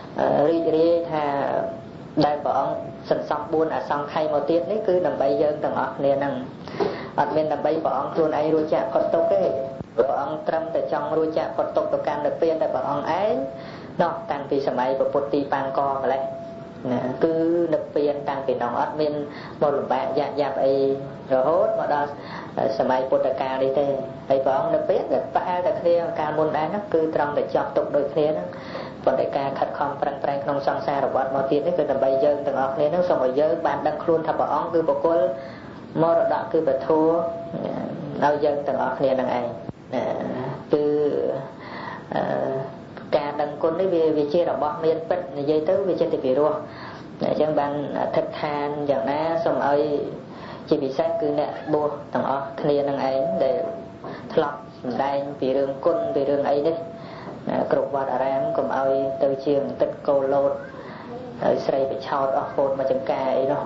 ri tha đại bọn sẵn xong buôn xong khay một tiết đấy cứ nằm bay dân tầng ọt nè năng ọt bên nằm bay bọn luôn ai ruột chạm Phật tục ấy bọn trâm từ trong ruột chạm Phật tục tục can được tiền tại bọn ấy nó tăng vì sầm ấy của Phật ti pan co lại cứ được tiền tăng vì nòng ọt bên một lần bạn dạ ấy rồi hốt mà đó sầm ấy Phật ca đi thế ấy bọn được biết được ba được kia ca môn đá nó cứ trong để chọc tục đôi kia đó còn đại ca khát khom prang trong song xa rồi bọt mò tiền đấy cứ là bây giờ từng ọt này nó xong rồi giờ bạn đang luôn thà bỏ cứ bỏ cô mò rồi đó cứ bị thua đâu giờ từng ọt này đang ai cứ ca đang con đấy vì chia rồi bọt miền bắc này dây tới vì chia thì bị rùa chẳng bạn thật than dạng ná xong rồi chỉ bị sách cứ nè bùa từng ọt này đang ai để lọc đây vì đường quân vì đường ấy đấy cục vật ram cùng ai từ trường tích cô lột xây bị chọt ở phốt mà chẳng cài đó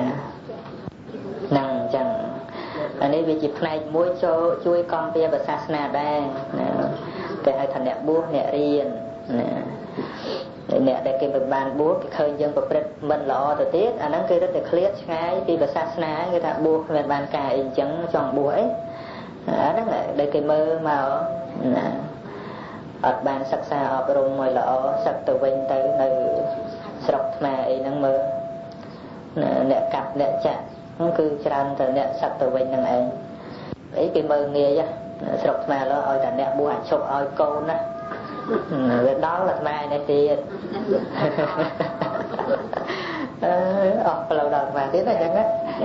năng chẳng anh ấy vì chỉ này muối cho chui con bia và sasna đang cái hai thằng nẹt búa nẹt riêng nẹt để cái bàn búa cái khơi dân của mình lọ từ tiết anh ấy kia rất là clear ngay vì và sasna người ta búa về bàn cài chẳng chọn búa ấy đó là đây cái mơ màu ọt ban sắc xa ọt rung môi lọ sắc từ vinh tới nơi sọc mà ấy nâng mơ nè cặp nè chạ không cứ tràn từ nè sắc từ vinh nâng ấy ấy cái mơ nghe chứ sọc mà nó ôi là nè bùa hạt sọc ôi câu nè đó là mai này thì ọt lâu đầu mà thế này chẳng á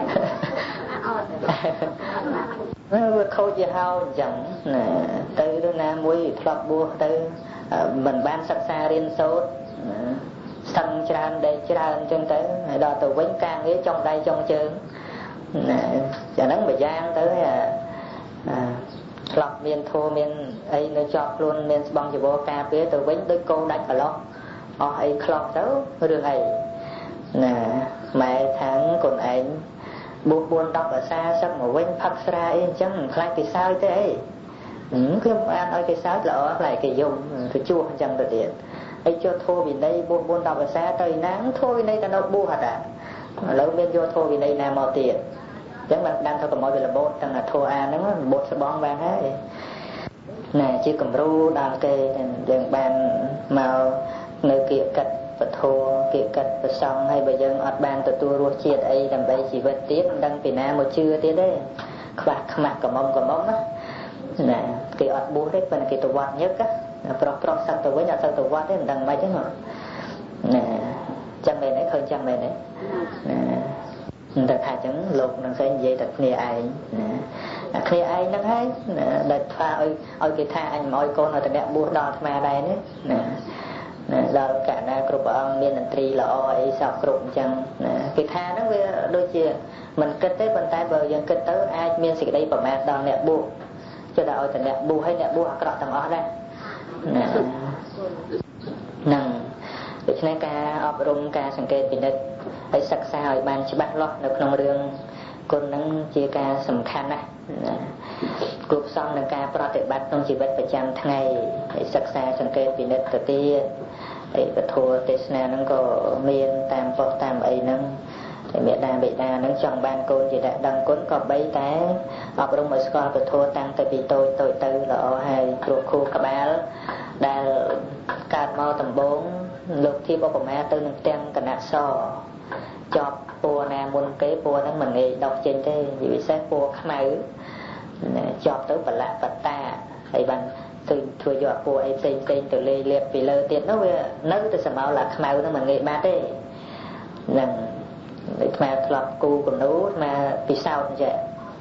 khâu chia hao chẳng từ đó na muối thọt bùa từ mình ban sắc xa riêng số sân tràn để tràn chân tới đó từ vĩnh càng ấy trong đây trong chân chả nắng bị giang tới lọc miền thô miền ấy nó chọt luôn miền băng chỉ vô cà phía từ vĩnh tới cô đánh cả lọ ấy lọc đâu đường ấy mẹ tháng còn ấy buồn đọc ở xa xong mà quên phật ra ấy chẳng lại cái sao thế cứ ăn ơi cái sao lỡ lại cái dùng cái chua chẳng được điện ấy cho thô vì đây buồn đọc ở xa trời nắng thôi đây ta nó bu hạt lỡ bên vô thô vì đây là mò tiền chẳng là đang thôi còn mọi việc là bột chẳng là thô nó bột sẽ bón vàng hết nè chỉ cầm ru đàn kê dần bàn màu nơi kia cạch và thô kia cạch và xong hay bây giờ ọt bàn từ tua ruột chiết ấy làm bây chỉ vật tiếp đăng vì na một chưa thế đấy khạc mặt cầm mông á nè cái ọt bố đấy phần cái tổ quạt nhất á pro sang tổ với nhà sang tổ quạt đấy đăng mấy chứ mà nè chăm mày đấy khơi chăm mày đấy nè thật hai chứng lục nó sẽ dễ thật nghe ai khi ai nó thấy đặt pha ơi cái tha anh mọi con ở tại đẹp bùa đo mà đây đấy nè ដល់កាលណាគ្រប់ព្រះអង្គមានន្ត្រីល្អអីសោះគ្រប់អញ្ចឹងគេថាហ្នឹងវាដូចជាមិនគិតទេប៉ុន្តែបើយើងគិតទៅអាចមានសេចក្តីប្រមាទដល់អ្នកបួសចុះដល់ឲ្យតែអ្នកបួសហើយអ្នកបួសអាក្រក់ទាំងអស់ដែរហ្នឹងដូច្នេះការអប់រំការសង្កេតពិនិត្យហើយសិក្សាឲ្យបានច្បាស់លាស់នៅក្នុងរឿងគុណហ្នឹងជាការសំខាន់ណាស់គួរផ្សំនឹងការប្រតិបត្តិក្នុងជីវិតប្រចាំថ្ងៃហើយសិក្សាសង្កេតពិនិត្យទៅទៀតហើយពធទេសនាហ្នឹងក៏មានតាមប៉ុស្តិ៍តាមអីហ្នឹងហើយមេដាបេដាហ្នឹងចង់បានកូនជាអ្នកដឹងគុណក៏បីតែអប់រំឲ្យស្គាល់ពធតាំងតែពីតូចទៅល្អហើយគ្រូក្បាលដែលកើតមកដំបូងលោកធៀបឧបមាទៅនឹងទាំងកណាត់សជាប់ពណ៌ណាមុនគេពណ៌ហ្នឹងមិនងាយដកចេញទេជាពិសេសពណ៌ខ្មៅជាប់ទៅប្រឡាក់បតាហើយបានទៅធ្វើយកពណ៌អីផ្សេងទៅលាបពីលើទៀតនោះវានៅតែសមោលខ្មៅហ្នឹងមិនងាយបាត់ទេហ្នឹងដូចថ្មធ្លាប់គូកណូថ្មពិសោធន៍អញ្ចឹង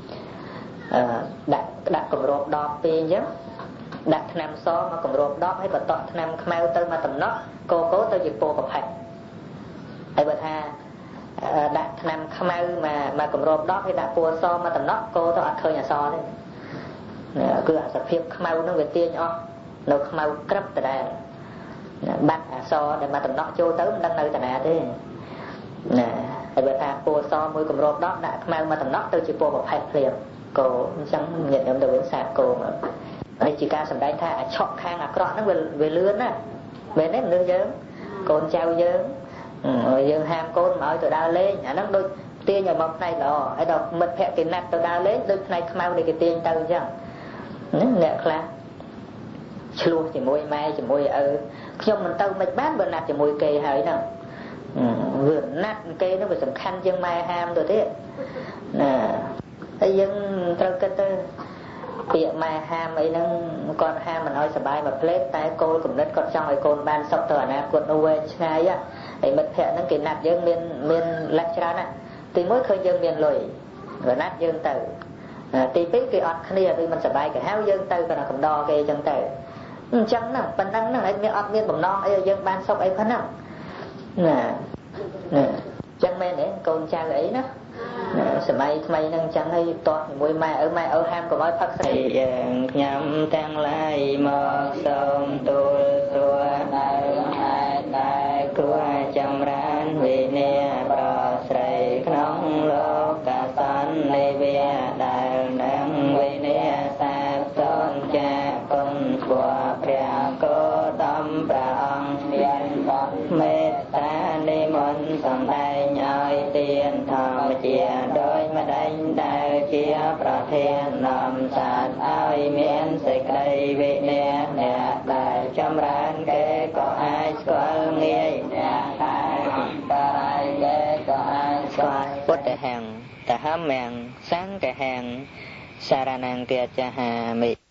ដាក់គម្របដបពីរអញ្ចឹងដាក់ថ្នាំសមកគម្របដបហើយបន្តថ្នាំខ្មៅទៅមកតំណក់កោទៅជាពណ៌ប្រផេះហើយបើថាដាក់ថ្នាំខ្មៅមកគម្របដបហើយដាក់ពណ៌សមកតំណក់កោទៅអត់ឃើញអសទេគឺអាសភាពខ្មៅហ្នឹងវាទាញអស់នៅខ្មៅក្រឹបដដែលបាត់អសដែលមកតំណក់ចូលទៅមិនដឹងនៅតាណាទេណាហើយបើថាពណ៌សមួយគម្របដបដាក់ខ្មៅមកតំណក់ទៅជាពណ៌ប្រផេះភ្លាមគោអញ្ចឹងញាតិញោមទៅវិញសាកគោមកហើយជាការសម្ដែងថាអាឆក់ខាងអាក្រក់ហ្នឹងវាលឿនណាមែនទេមនុស្សយើងកូនចៅយើងហាមកូនមកឲ្យទៅដើរលេងអាហ្នឹងដូចទាញឲ្យមកផ្នែកល្អហើយដល់មិត្តភក្តិគេណាត់ទៅដើរលេងដូចផ្នែកខ្មៅដែលគេទាញទៅអញ្ចឹងអ្នកខ្លះឆ្លោះជាមួយម៉ែជាមួយឪខ្ញុំមិនទៅមិនបានបើណាត់ជាមួយគេហើយហ្នឹងវាណាត់គេនោះវាសំខាន់ជាងម៉ែហាមទៅទៀតណាហើយយើងត្រូវគិតទៅពាក្យម៉ែហាមអីហ្នឹងគាត់ហាមមិនឲ្យសុបាយមកផ្លេតតែគោលគំនិតគាត់ចង់ឲ្យកូនបានសុខទៅអនាគតនោះវែងឆ្ងាយហើយមិត្តភក្តិហ្នឹងគេណាត់យើងមានលេខច្រើនណាទីមួយឃើញយើងមានលុយវាណាត់យើងទៅទីពីរគេអត់គ្នាឬមិនសុបាយគេហៅយើងទៅគាត់កំដរគេអញ្ចឹងទៅអញ្ចឹងហ្នឹងប៉ុណ្ណឹងហ្នឹងហើយមានអត់មានបំណងអីឲ្យយើងបានសុខអីប៉ុណ្ណឹងណាអញ្ចឹងមែនទេកូនចៅអីណាសម័យថ្មីហ្នឹងអញ្ចឹងហើយតោះជាមួយម៉ែឪហាមកុំឲ្យផឹកស្អីយើងខ្ញុំទាំងឡាយមកសូមទូលសួរនៅហេតុដែលគួរចម្រើនវិន័យប្រស្រីក្នុងលោកកាសន្និវាដែលនឹងវិន័យសាបសូនចាគុណស្វព្រះគោតមព្រះអង្គមានមេត្តានិមន្តសម្ដែងឲ្យទានធម្មជាដោយម្ដេចដែលជាប្រធាននាំសាទឲ្យមានសេចក្តីវិន័យអ្នកដែលចម្រើនគេក៏អាចស្គាល់ងាយអ្នកដែលអន្តរាយគេក៏អាចស្គាល់ពុទ្ធហੰតហមੰសង្ឃហੰសារណង្គគាចហាមិ